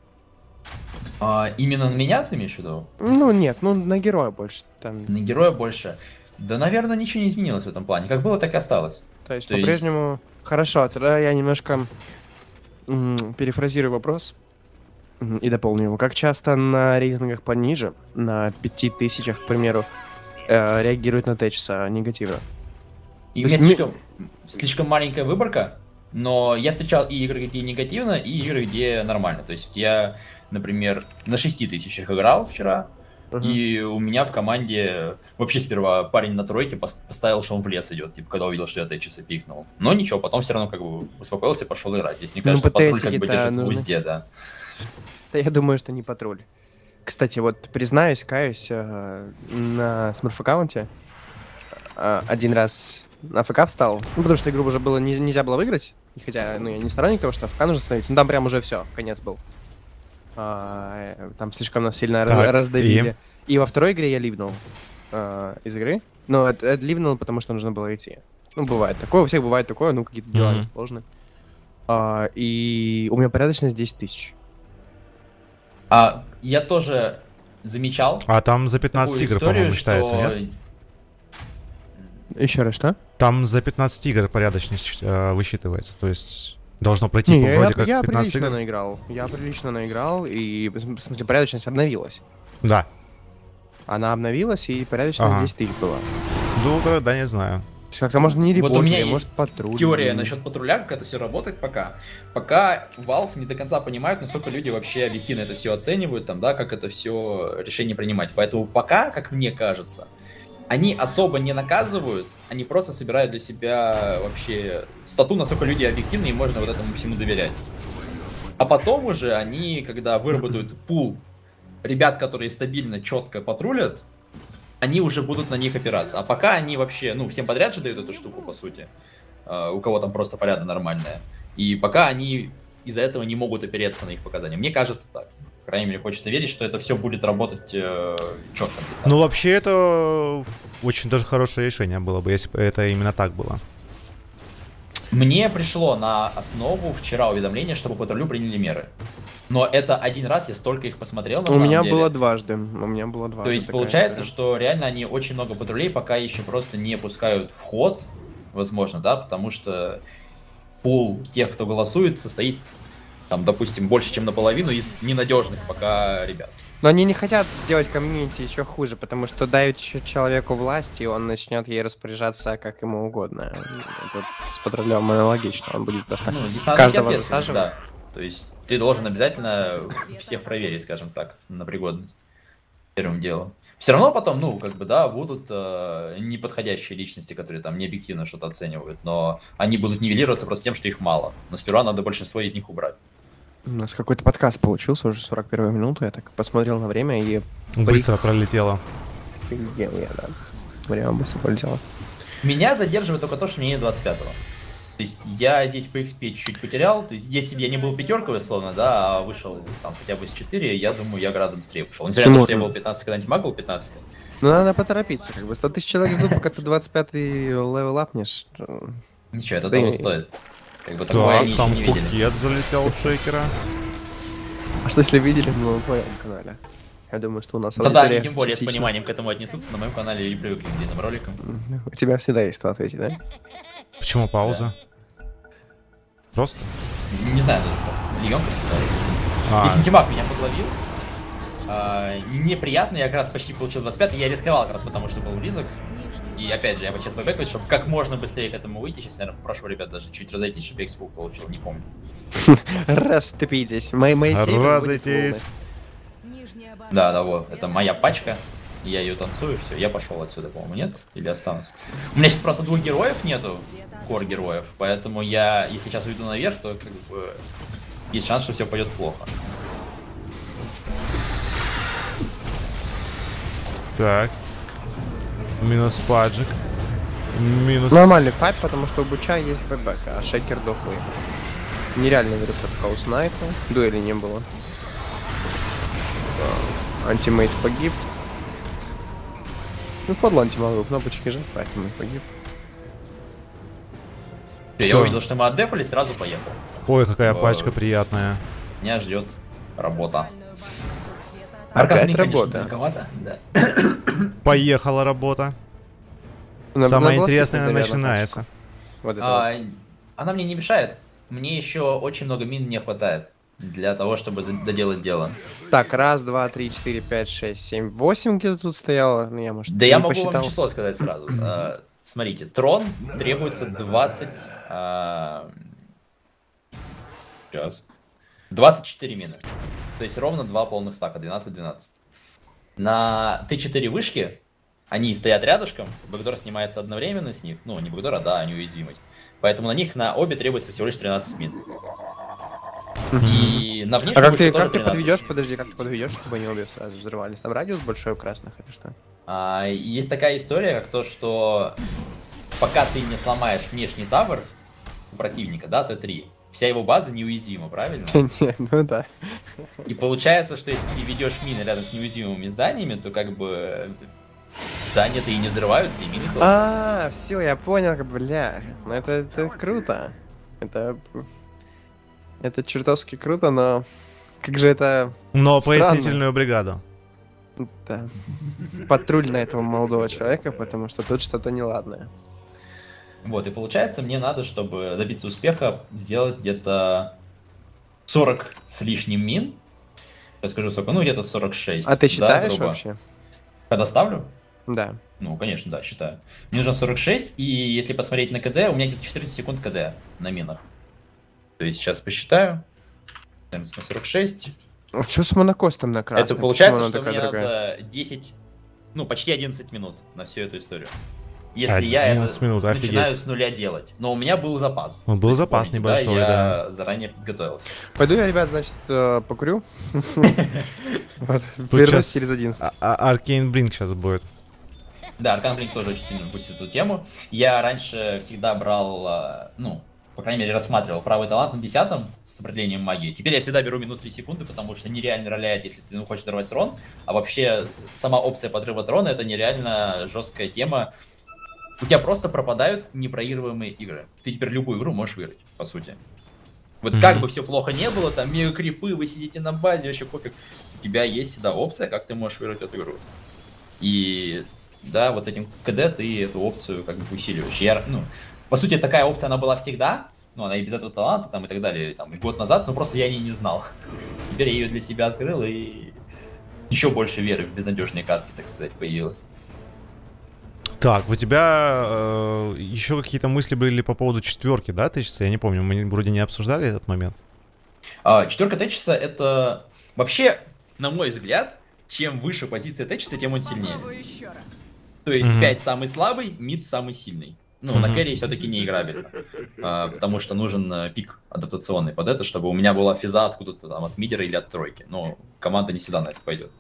Именно на меня ты имеешь в виду? Ну нет, ну на героя больше. Там, На героя больше? Да, наверное, ничего не изменилось в этом плане. Как было, так и осталось. то есть то есть- по-прежнему... Хорошо, тогда я немножко перефразирую вопрос и дополню его. Как часто на рейтингах пониже, на 5000, к примеру, реагируют на Тэтчеса негативно? И у То меня есть слишком маленькая выборка, но я встречал и игры, где негативно, и игры, где нормально. То есть я, например, на 6000 играл вчера, И у меня в команде вообще сперва парень на тройке поставил, что он в лес идет, типа, когда увидел, что я Течиса пикнул. Но ничего, потом все равно как бы успокоился и пошел играть. Здесь, мне кажется, патруль как бы держит в узде, да. Да я думаю, что не патруль. Кстати, вот признаюсь, каюсь, на смурф-аккаунте один раз на АФК встал, ну, потому что игру уже было нельзя было выиграть, и хотя, ну, я не сторонник того, что АФК нужно становиться, но там прям уже все, конец был. Там слишком нас сильно раздавили. И во второй игре я ливнул из игры, но ливнул, потому что нужно было идти. Ну, бывает такое, у всех бывает такое, ну, какие-то дела сложные. И у меня порядочность 10 тысяч. Я тоже замечал. А там за 15 игр, по-моему, считается, нет? Еще раз, что? Там за 15 игр порядочность высчитывается, то есть должно пройти вроде как 15 игр. Я прилично наиграл, и, в смысле, порядочность обновилась. Да. Она обновилась, и порядочность 10 тысяч была. Ну, да, не знаю. Как-то можно не репортить, вот у меня может патруль. Теория насчет патруля, как это все работает пока. Пока Valve не до конца понимают, насколько люди вообще объективно это все оценивают, там, да, как это все решение принимать. Поэтому пока, как мне кажется, они особо не наказывают, они просто собирают для себя вообще стату, насколько люди объективны, и можно вот этому всему доверять. А потом уже они, когда выработают пул ребят, которые стабильно, четко патрулят, они уже будут на них опираться. А пока они вообще, ну, всем подряд же дают эту штуку, по сути. У кого там просто порядок нормальная. И пока они из-за этого не могут опереться на их показания. Мне кажется так. По крайней мере, хочется верить, что это все будет работать четко. Ну, вообще, это очень даже хорошее решение было бы, если бы это именно так было. Мне пришло на основу вчера уведомление, чтобы патрулю приняли меры. Но это один раз, я столько их посмотрел, на самом деле. У меня было дважды. То есть получается, что реально они очень много патрулей пока еще просто не пускают в ход, возможно, да, потому что пул тех, кто голосует, состоит, там, допустим, больше, чем наполовину из ненадежных пока ребят. Но они не хотят сделать комьюнити еще хуже, потому что дают человеку власть, и он начнет ей распоряжаться как ему угодно. Это с патрулем аналогично, он будет просто каждого засаживать. Да. То есть ты должен обязательно всех проверить, скажем так, на пригодность. Первым делом. Все равно потом, ну, как бы, да, будут неподходящие личности, которые там не объективно что-то оценивают, но они будут нивелироваться просто тем, что их мало. Но сперва надо большинство из них убрать. У нас какой-то подкаст получился, уже 41 минуту, я так посмотрел на время и... Быстро пролетело. Офигел я, да. Время быстро пролетело. Меня задерживает только то, что мне нет 25-го. То есть я здесь по XP чуть-чуть потерял, то есть если бы я не был пятеркой, условно, да, а вышел там хотя бы с 4, я думаю, я гораздо быстрее пошел. Несмотря на то, что я был 15, когда-нибудь маг был 15. Ну надо поторопиться, как бы 100 тысяч человек ждут, пока ты 25-й левел апнешь. Ничего, это того стоит. Как бы такое они там не видели. Букет залетел в шейкера. А что если видели на твоем канале? Я думаю, что у нас да, они тем более с пониманием к этому отнесутся. На моем канале люди привыкли к длинным роликам. У тебя всегда есть что ответить, да? Почему пауза? Да. Просто? Не знаю, даже легенько. Если Тимак меня подловил, неприятно, я как раз почти получил 25, я рисковал как раз потому, что был близок. И опять же, я бы сейчас побегаю, чтобы как можно быстрее к этому выйти. Сейчас, наверное, попрошу ребят даже чуть разойтись, чтобы я экспуг получил, не помню. Расступитесь. Разойтись. Да, вот, это моя пачка. Я ее танцую, все, я пошел отсюда, по-моему, нет? Или останусь? У меня сейчас просто 2 героев нету, кор-героев, поэтому я, если сейчас уйду наверх, то как бы есть шанс, что все пойдет плохо. Так. Минус паджик. Минус... Нормальный файт, потому что у Буча есть бэкбэк, а Шейкер дохлый. Нереально верю под хаус Найта. Дуэли не было. Антимейт погиб. Ну, впадло антимагу, кнопочки же, поэтому погиб. Я увидел, что мы отдефали, сразу поехал. Ой, какая пачка приятная. Меня ждет работа. Опять работа. Да. Поехала работа. Самое интересное начинается. Вот она мне не мешает. Мне еще очень много мин не хватает для того, чтобы доделать дело. Так, 1, 2, 3, 4, 5, 6, 7, 8 где-то тут стояло. Ну, я, может, да я могу вам число сказать сразу. Смотрите, трон требуется 20... Сейчас. 24 мины. То есть ровно 2 полных стака, 12-12. На Т4 вышки, они стоят рядышком, бэкдор снимается одновременно с них. Ну, не бэкдор, а да, неуязвимость. Поэтому на них на обе требуется всего лишь 13 мин. И на внешнем А вышке тоже как ты 13. подведешь, подожди, как ты подведешь, чтобы они обе сразу взрывались? Там радиус большой у красных или что? Есть такая история, как то, что пока ты не сломаешь внешний тавер у противника, да, Т3, вся его база неуязвима, правильно? Не, ну да. И получается, что если ты ведешь мины рядом с неуязвимыми зданиями, то как бы здания-то и не взрываются, и мины тоже. Все, я понял, бля. Ну это круто. Это чертовски круто, но как же это... Но Странно. пояснительную бригаду. Да. Патруль на этого молодого человека, потому что тут что-то неладное. Вот, и получается, мне надо, чтобы добиться успеха, сделать где-то 40 с лишним мин. Я скажу сколько, ну где-то 46. А ты да, считаешь грубо. вообще? Когда ставлю? Да. Ну, конечно, да, считаю. Мне нужно 46, и если посмотреть на КД, у меня где-то 14 секунд КД на минах. То есть сейчас посчитаю. 14 на 46. А что с монокостом на красном? Это получается, Почему что она мне такая дорогая? надо 10, ну, почти 11 минут на всю эту историю. Если я 11 это минут, начинаю офигеть. с нуля делать. Но у меня был запас. Ну, был То есть, запас помните, небольшой, да. Я заранее подготовился. Пойду я, ребят, значит, покурю. Вот, Тут вернусь сейчас через 11. Аркейн Блинк сейчас будет. Да, Аркан Блинк тоже очень сильно бустит эту тему. Я раньше всегда брал, ну, по крайней мере, рассматривал правый талант на 10-м с определением магии. Теперь я всегда беру минус 3 секунды, потому что нереально роляет, если ты хочешь взорвать трон. А вообще, сама опция подрыва трона — это нереально жесткая тема. У тебя просто пропадают непроигрываемые игры. Ты теперь любую игру можешь выиграть, по сути. Вот как бы все плохо не было, там мега крипы, вы сидите на базе, вообще пофиг. У тебя есть всегда опция, как ты можешь выиграть эту игру. И да, вот этим КД ты эту опцию как бы усиливаешь. Ну, по сути, такая опция, она была всегда, ну, она и без этого таланта, там, и так далее, там, и год назад, но просто я о ней не знал. Теперь я ее для себя открыл, и еще больше веры в безнадежные картки, так сказать, появилось. Так, у тебя еще какие-то мысли были по поводу четверки, да, Тычеса? Я не помню, мы вроде не обсуждали этот момент. Четверка Тэтчеса — это вообще, на мой взгляд, чем выше позиция Тэтчеса, тем он сильнее. Попробую еще раз. То есть 5 самый слабый, мид самый сильный. Ну, на кэрри все-таки не играбельно, потому что нужен пик адаптационный под это, чтобы у меня была физа откуда-то там от мидера или от тройки. Но команда не всегда на это пойдет.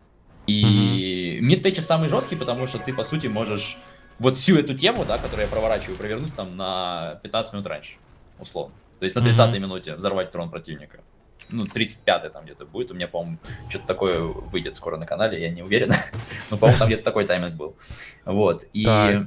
И мид Тэтчес самый жесткий, потому что ты, по сути, можешь вот всю эту тему, да, которую я проворачиваю, провернуть там на 15 минут раньше, условно. То есть на 30-й минуте взорвать трон противника. Ну, 35-й там где-то будет. У меня, по-моему, что-то такое выйдет скоро на канале, я не уверен. Но, по-моему, там где-то такой тайминг был. Вот. И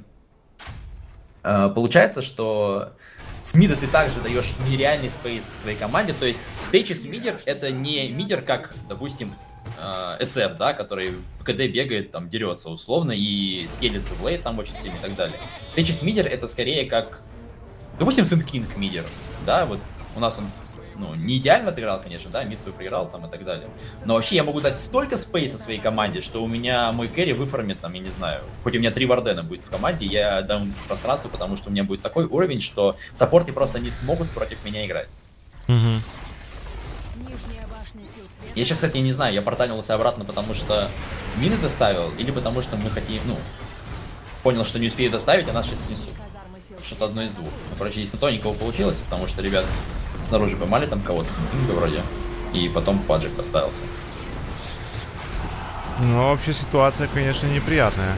получается, что с мида ты также даешь нереальный спейс своей команде. То есть Тэтчес мидер — это не мидер, как, допустим, SF, да, который в КД бегает, там, дерется условно и скелится в лейт там очень сильно и так далее. Тэтчес мидер — это скорее как, допустим, Сент Кинг мидер, да, вот у нас он, ну, не идеально отыграл, конечно, да, мид свой проиграл там и так далее, но вообще я могу дать столько спейса своей команде, что у меня мой кэрри выформит там, я не знаю, хоть у меня 3 вардена будет в команде, я дам пространство, потому что у меня будет такой уровень, что саппорты просто не смогут против меня играть. Нижняя башня сил света. Я сейчас, кстати, не знаю, я порталился обратно, потому что мины доставил, или потому что мы хотим, ну, понял, что не успею доставить, а нас сейчас снесут. Казармы сил Что-то одно из двух. Ну, короче, здесь на то никого получилось, потому что ребят снаружи поймали там кого-то с митинга вроде, и потом паджик поставился. Ну, вообще ситуация, конечно, неприятная.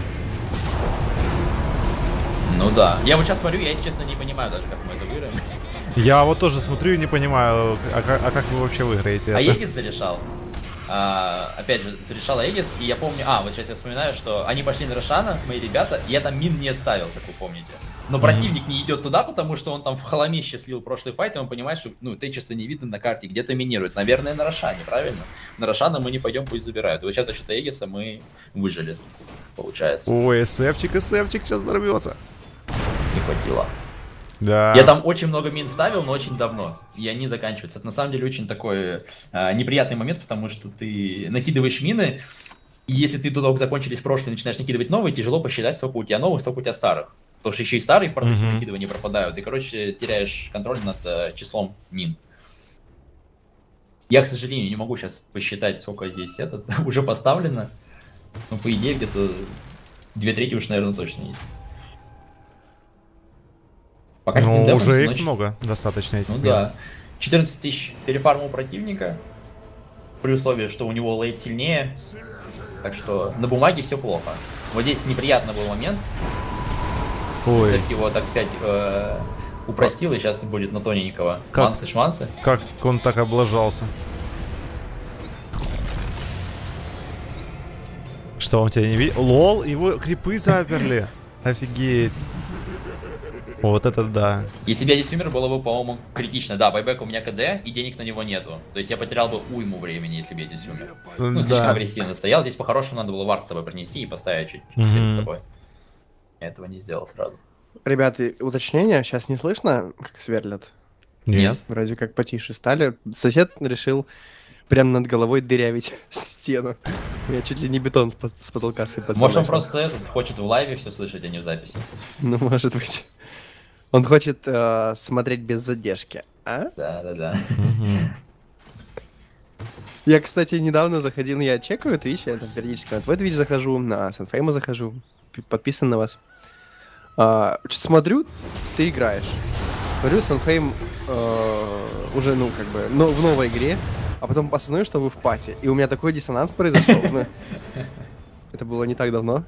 Ну да. Я вот сейчас смотрю, я, честно, не понимаю даже, как мы это выиграем. Я вот тоже смотрю и не понимаю, а как вы вообще выиграете А это? Эгис зарешал. Опять же, зарешал Эгис, и я помню... вот сейчас я вспоминаю, что они пошли на Рошана, мои ребята, и я там мин не ставил, как вы помните. Но противник не идет туда, потому что он там в холомище слил прошлый файт, и он понимает, что, ну, Тэтчеса не видно на карте, где-то минирует. Наверное, на Рошане, правильно? На Рошана мы не пойдем, пусть забирают. И вот сейчас за счет Эгиса мы выжили, получается. Ой, эсэфчик сейчас взорвется. Не хватило. Да. Я там очень много мин ставил, но очень давно, и они заканчиваются. Это на самом деле очень такой неприятный момент, потому что ты накидываешь мины, и если ты туда закончились прошлые, начинаешь накидывать новые, тяжело посчитать, сколько у тебя новых, сколько у тебя старых. Потому что еще и старые в процессе накидывания пропадают, и, короче, теряешь контроль над числом мин. Я, к сожалению, не могу сейчас посчитать, сколько здесь это уже поставлено. Ну, по идее, где-то 2/3 уж, наверное, точно есть. Пока с ним Ну, демпимся, уже их значит, много, достаточно этих ну мин. да. 14 тысяч перефарма у противника, при условии, что у него лейт сильнее. Так что на бумаге все плохо. Вот здесь неприятный был момент. Ой, Сеф его, так сказать, упростил, и сейчас будет на тоненького. Как? Мансы-шмансы. как он так облажался. Что, он тебя не видел? Лол, его крипы заперли. Офигеть. Вот это да. Если бы я здесь умер, было бы, по-моему, критично. Да, байбек у меня КД, и денег на него нету. То есть я потерял бы уйму времени, если бы я здесь умер. Ну, слишком Да. агрессивно стоял. Здесь по-хорошему надо было вард с собой принести и поставить чуть Мгм. перед собой. Я этого не сделал сразу. Ребята, уточнение, сейчас не слышно, как сверлят? Нет. Вроде как потише стали. Сосед решил прям над головой дырявить стену. Я чуть ли не бетон с потолка сыпаться Может, он начал. просто этот хочет в лайве все слышать, а не в записи. Ну, может быть. Он хочет смотреть без задержки. А? Да. Мгм. Я, кстати, недавно заходил, я чекаю Twitch, я там периодически на твой Twitch захожу, на Санфейма захожу, подписан на вас. Что-то смотрю, ты играешь. Смотрю, Санфейм уже, ну, как бы, в новой игре, а потом осознаю, что вы в пати. И у меня такой диссонанс произошел. Ну, это было не так давно.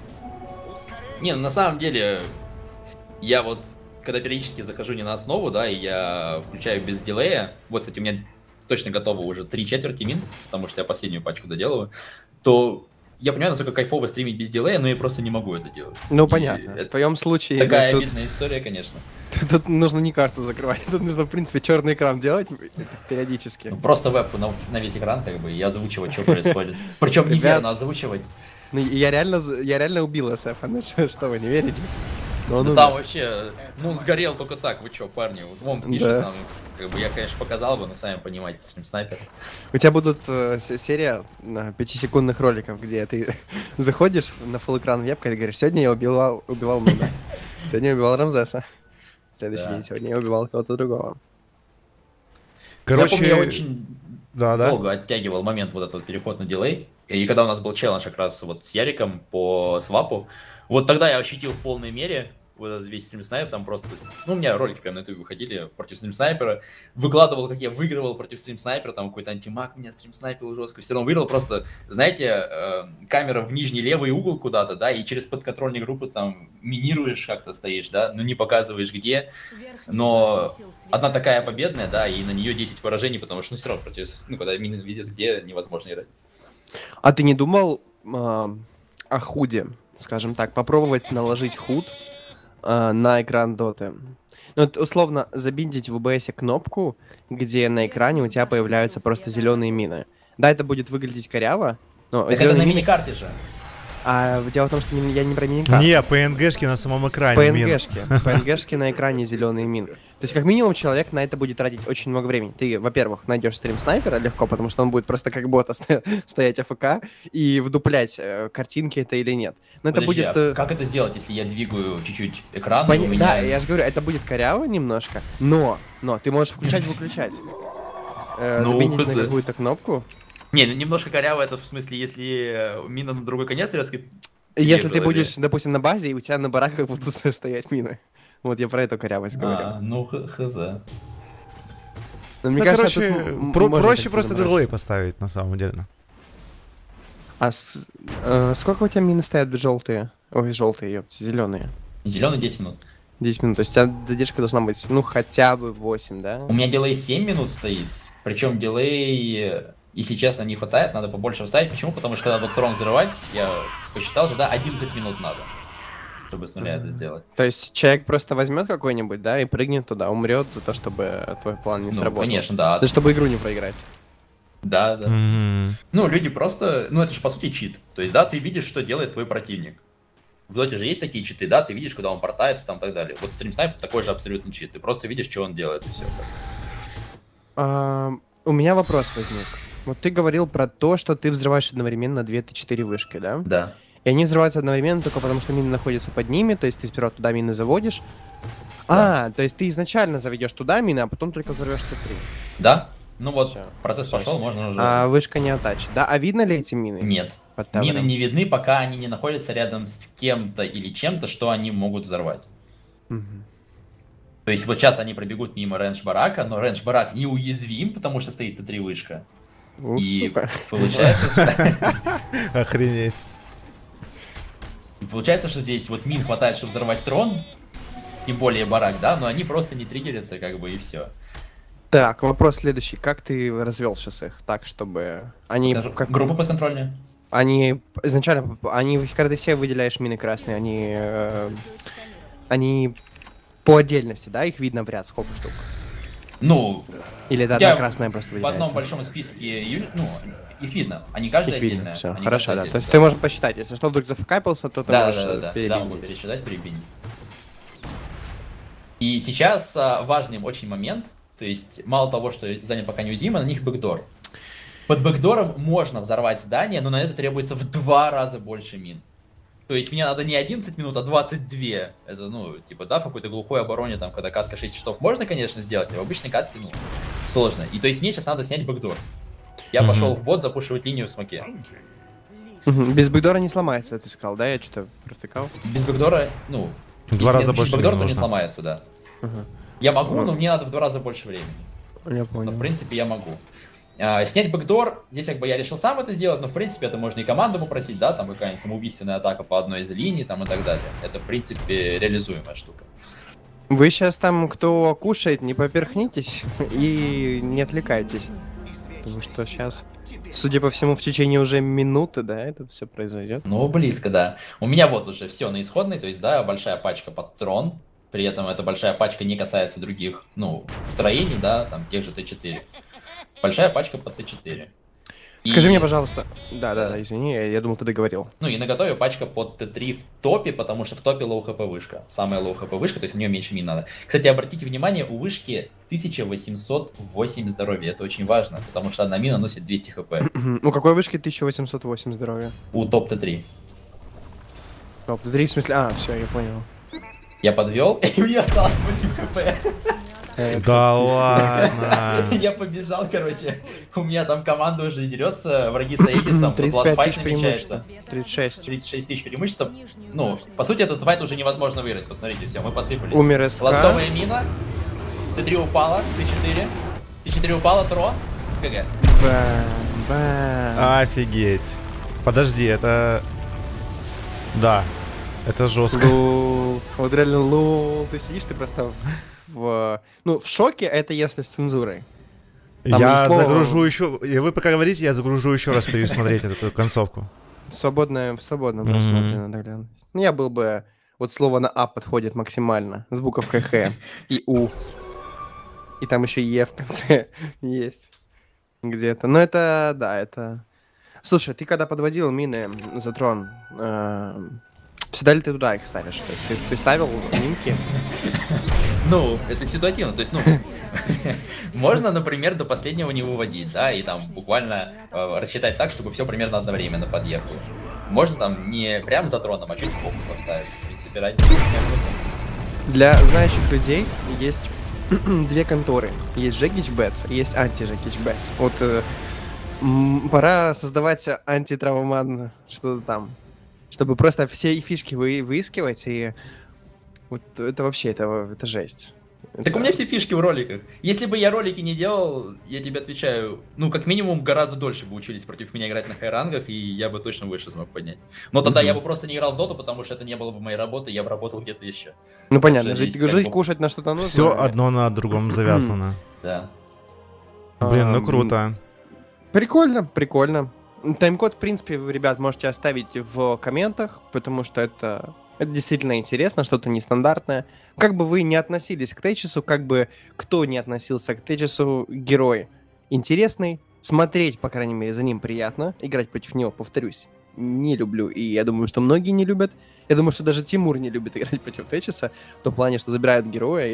Не, ну на самом деле, я вот, когда периодически захожу не на основу, да, и я включаю без дилея, вот, кстати, у меня точно готово уже 3/4 мин, потому что я последнюю пачку доделываю, то я понимаю, насколько кайфово стримить без дилея, но я просто не могу это делать. Ну, И понятно. В это твоем случае такая тут, обидная история, конечно. тут нужно не карту закрывать, тут нужно, в принципе, черный экран делать периодически. Ну, просто вебку на весь экран, как бы, и озвучивать, что происходит. Причем Ребят, неверно озвучивать. Ну, я реально убил СФ, ну что вы не верите? Но он Да умер. там вообще, ну он сгорел только так, вы чё, парни, вот вон пишет Да. там, как бы я, конечно, показал бы, но сами понимаете, стрим снайпер. У тебя будут серия 5-секундных роликов, где ты заходишь на full экран вебка и говоришь: сегодня я убивал Нуда, сегодня я убивал Рамзеса, следующий Да. день сегодня я убивал кого-то другого. Короче, Я помню, я очень да. долго оттягивал момент вот этот переход на дилей, и когда у нас был челлендж как раз вот с Яриком по свапу, вот тогда я ощутил в полной мере вот этот весь стрим снайпер, там просто, ну, у меня ролики прям на ютубе выходили против стрим снайпера, выкладывал, как я выигрывал против стрим снайпера, там какой-то антимаг меня стрим снайпил жестко, все равно выиграл, просто, знаете, камера в нижний левый угол куда-то, да, и через подконтрольные группы там минируешь как-то стоишь, да, но не показываешь где, но одна такая победная, да, и на нее 10 поражений, потому что, ну, все равно против, ну, когда мины видят где, невозможно играть. А ты не думал о худе, скажем так, попробовать наложить худ на экран доты? Ну, вот, условно, забиндить в OBS кнопку, где на экране у тебя появляются просто зеленые мины. Да, это будет выглядеть коряво, но Так это зеленые на мины... миникарте же. А дело в том, что я не про миникарт. Не, PNG-шки на самом экране. мин. PNG-шки на экране зеленые мины. То есть, как минимум, человек на это будет тратить очень много времени. Ты, во-первых, найдешь стрим снайпера легко, потому что он будет просто как бота стоять АФК и вдуплять, картинки это или нет. Но это Подожди, будет... а как это сделать, если я двигаю чуть-чуть экран, и у меня... Да, я же говорю, это будет коряво немножко, но ты можешь включать-выключать. Забинить на хз. какую-то кнопку. Не, ну немножко коряво это в смысле, если мина на другой конец резко... Если ты голове. будешь, допустим, на базе, и у тебя на бараках будут стоять мины. Вот я про эту корявость говорю. ну хз. Но мне Ну, кажется, короче, тут можно проще как-то просто заморочиться. дерлей поставить, на самом деле. А сколько у тебя мины стоят желтые? Ой, желтые, ёпти, зеленые. Зеленый 10 минут. 10 минут. То есть у тебя задержка должна быть, ну, хотя бы 8, да? У меня дилей 7 минут стоит, причем дилей, если честно, не хватает, надо побольше вставить. Почему? Потому что когда вот трон взрывать, я посчитал же, да, 11 минут надо, чтобы с нуля это сделать. То есть человек просто возьмет какой-нибудь, да, и прыгнет туда, умрет за то, чтобы твой план не Ну, сработал. конечно, да. Да, чтобы игру не проиграть. Да. Мгм. Ну, люди просто... Ну, это же, по сути, чит. То есть, да, ты видишь, что делает твой противник. В доте же есть такие читы, да, ты видишь, куда он портается, там, и так далее. Вот стрим снайпер такой же абсолютно чит. Ты просто видишь, что он делает, и все. У меня вопрос возник. Вот ты говорил про то, что ты взрываешь одновременно 2-4 вышки, да? Да. И они взрываются одновременно только потому, что мины находятся под ними, то есть ты сперва туда мины заводишь. Да. То есть ты изначально заведешь туда мины, а потом только взорвешь Т3. Да? Ну вот, Всё. процесс пошел, можно уже... А вышка не атач, да? А видно ли эти мины? Нет. Под Мины тавером. не видны, пока они не находятся рядом с кем-то или чем-то, что они могут взорвать. Мгм. То есть вот сейчас они пробегут мимо рейндж-барака, но рейндж-барак неуязвим, потому что стоит Т3 вышка. И Сука. получается, Охренеть. получается, что здесь вот мин хватает, чтобы взорвать трон, тем более барак, да, но они просто не триггерятся, как бы, и все. Так, вопрос следующий. Как ты развел сейчас их так, чтобы они... Как... Группа подконтрольная. Они изначально... Они, когда ты все выделяешь мины красные, они по отдельности, да? Их видно в ряд, сколько штук? Ну, Или это Я одна красная просто в выделяется? одном большом списке, ну, их видно. Они каждая Их видно, отдельная. все, Они хорошо, каждая да. То отдельная, есть ты можешь посчитать, если что, вдруг зафакапился, то ты Да, можешь да, да, всегда могу перебиндить. пересчитать, перебинить. И сейчас важный очень момент, то есть мало того, что здание пока неуязвимо, на них бэкдор. Под бэкдором можно взорвать здание, но на это требуется в 2 раза больше мин. То есть мне надо не 11 минут, а 22. Это, ну, типа, да, в какой-то глухой обороне, там, когда катка 6 часов можно, конечно, сделать, но в обычной катке, ну, сложно. И то есть мне сейчас надо снять бэкдор. Я Мгм. пошел в бот запушивать линию в смоке. Мгм. Без бэкдора не сломается, ты сказал, да? Я что-то протыкал. Без бэкдора, ну, В 2 если раза мне больше бэкдор, мин то не нужно. сломается, да. Ага. Я могу, но мне надо в 2 раза больше времени. Я Но, понял. в принципе, я могу. Снять бэкдор, здесь как бы я решил сам это сделать, но, в принципе, это можно и команду попросить, да, там какая-нибудь самоубийственная атака по одной из линий, там, и так далее. Это, в принципе, реализуемая штука. Вы сейчас там, кто кушает, не поперхнитесь и не отвлекайтесь. Потому что сейчас, судя по всему, в течение уже минуты, да, это все произойдет. Ну, близко, да. У меня вот уже все на исходной, то есть, да, большая пачка под трон, при этом эта большая пачка не касается других, ну, строений, да, там, тех же Т4. Большая пачка под Т4. Скажи И- мне, пожалуйста. Да, извини, я думал, ты договорил. Ну и наготове пачка под Т3 в топе, потому что в топе лоу хп вышка. Самая лоу хп вышка, то есть у нее меньше мин надо. Кстати, обратите внимание, у вышки 1808 здоровья. Это очень важно, потому что одна мина носит 200 хп. У какой вышки 1808 здоровья? У топ Т3. Топ 3 в смысле... А, все, я понял. Я подвел, и у меня осталось 8 хп. Да ладно. Я побежал, короче. У меня там команда уже дерется, враги с Аегисом. Тут 35 ластфайт тысяч преимущества. намечается. 36. 36 тысяч преимущества. Ну, по сути, этот файт уже невозможно выиграть. Посмотрите, все, мы посыпались. Умер СК. Ластовая мина. Т3 упала, Т4. Т4 упала, трон. КГ. Бам. Офигеть. Подожди, это... Да, это жестко. Лул. Вот реально лул. Ты сидишь, ты просто ну, в шоке, это если с цензурой. Там Я ни слова. загружу еще... Вы пока говорите, я загружу еще раз пересмотреть эту концовку. Свободно Мгм. просмотр надо глянуть. Ну, я был бы... Вот слово на А подходит максимально. С буковкой Х и У. И там еще Е в конце есть. Где-то. Но это... Да, это... Слушай, ты когда подводил мины за трон, всегда ли ты туда их ставишь? То есть ты ставил минки? Ну, это ситуативно. То есть, ну, можно, например, до последнего не выводить, да, и там буквально рассчитать так, чтобы все примерно одновременно подъехало. Можно там не прям за троном, а чуть сбоку поставить. В принципе, разницы нет. Для знающих людей есть две конторы. Есть Жегич Бэтс и есть анти-Жегич Бэтс. Вот пора создавать анти-травман что-то там. Чтобы просто все фишки выискивать, и вот это вообще, это жесть. Так у меня все фишки в роликах. Если бы я ролики не делал, я тебе отвечаю, ну, как минимум, гораздо дольше бы учились против меня играть на хай-рангах, и я бы точно выше смог поднять. Но тогда я бы просто не играл в доту, потому что это не было бы моей работы, я бы работал где-то еще. Ну понятно, Потому что жить, здесь как бы- кушать на что-то нужно. Все одно на другом завязано. Да. Блин, ну Ам, круто. Прикольно, прикольно. Тайм-код, в принципе, вы, ребят, можете оставить в комментах, потому что это действительно интересно, что-то нестандартное. Как бы вы не относились к Течесу, как бы кто не относился к Течесу, герой интересный, смотреть, по крайней мере, за ним приятно, играть против него, повторюсь, не люблю, и я думаю, что многие не любят. Я думаю, что даже Тимур не любит играть против Течеса, в том плане, что забирают героя или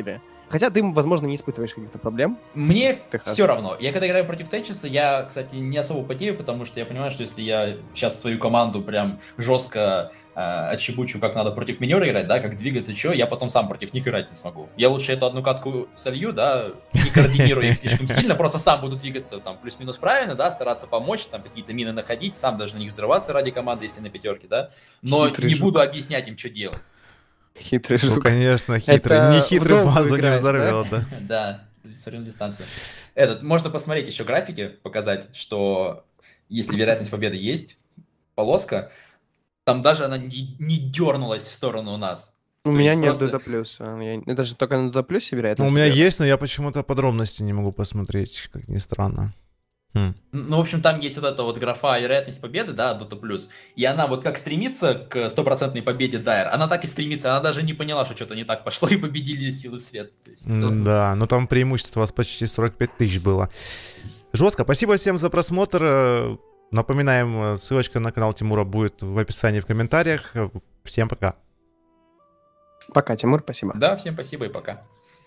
Хотя ты, возможно, не испытываешь каких-то проблем. Мне Ты все хорошо. равно. Я когда играю против Тэтчеса, я, кстати, не особо потею, потому что я понимаю, что если я сейчас свою команду прям жестко отчебучу, как надо против минера играть, да, как двигаться, что, я потом сам против них играть не смогу. Я лучше эту одну катку солью, да, не координируя их слишком сильно, просто сам буду двигаться там плюс-минус правильно, да, стараться помочь, там какие-то мины находить, сам даже на них взрываться ради команды, если на пятерке, да, но Хитрый не жук. буду объяснять им, что делать. Хитрый Ну, жук. конечно, хитрый. Это Не в хитрый долгую базу не играет, да? взорвет, да? Да, сорвем дистанцию. Можно посмотреть еще графики, показать, что если вероятность победы есть, полоска, там даже она не дернулась в сторону нас. У То меня есть нет просто- Dota+. Это же только на Dota+, вероятно. Ну, у меня есть, но я почему-то подробности не могу посмотреть, как ни странно. Ну, в общем, там есть вот эта вот графа вероятность победы, да, Dota+. И она вот как стремится к стопроцентной победе Дайр, она так и стремится. Она даже не поняла, что что-то не так пошло, и победили силы света. То есть, Да, но там преимущество у вас почти 45 тысяч было. Жестко. Спасибо всем за просмотр. Напоминаем, ссылочка на канал Тимура будет в описании в комментариях. Всем пока. Пока, Тимур, спасибо. Да, всем спасибо и пока.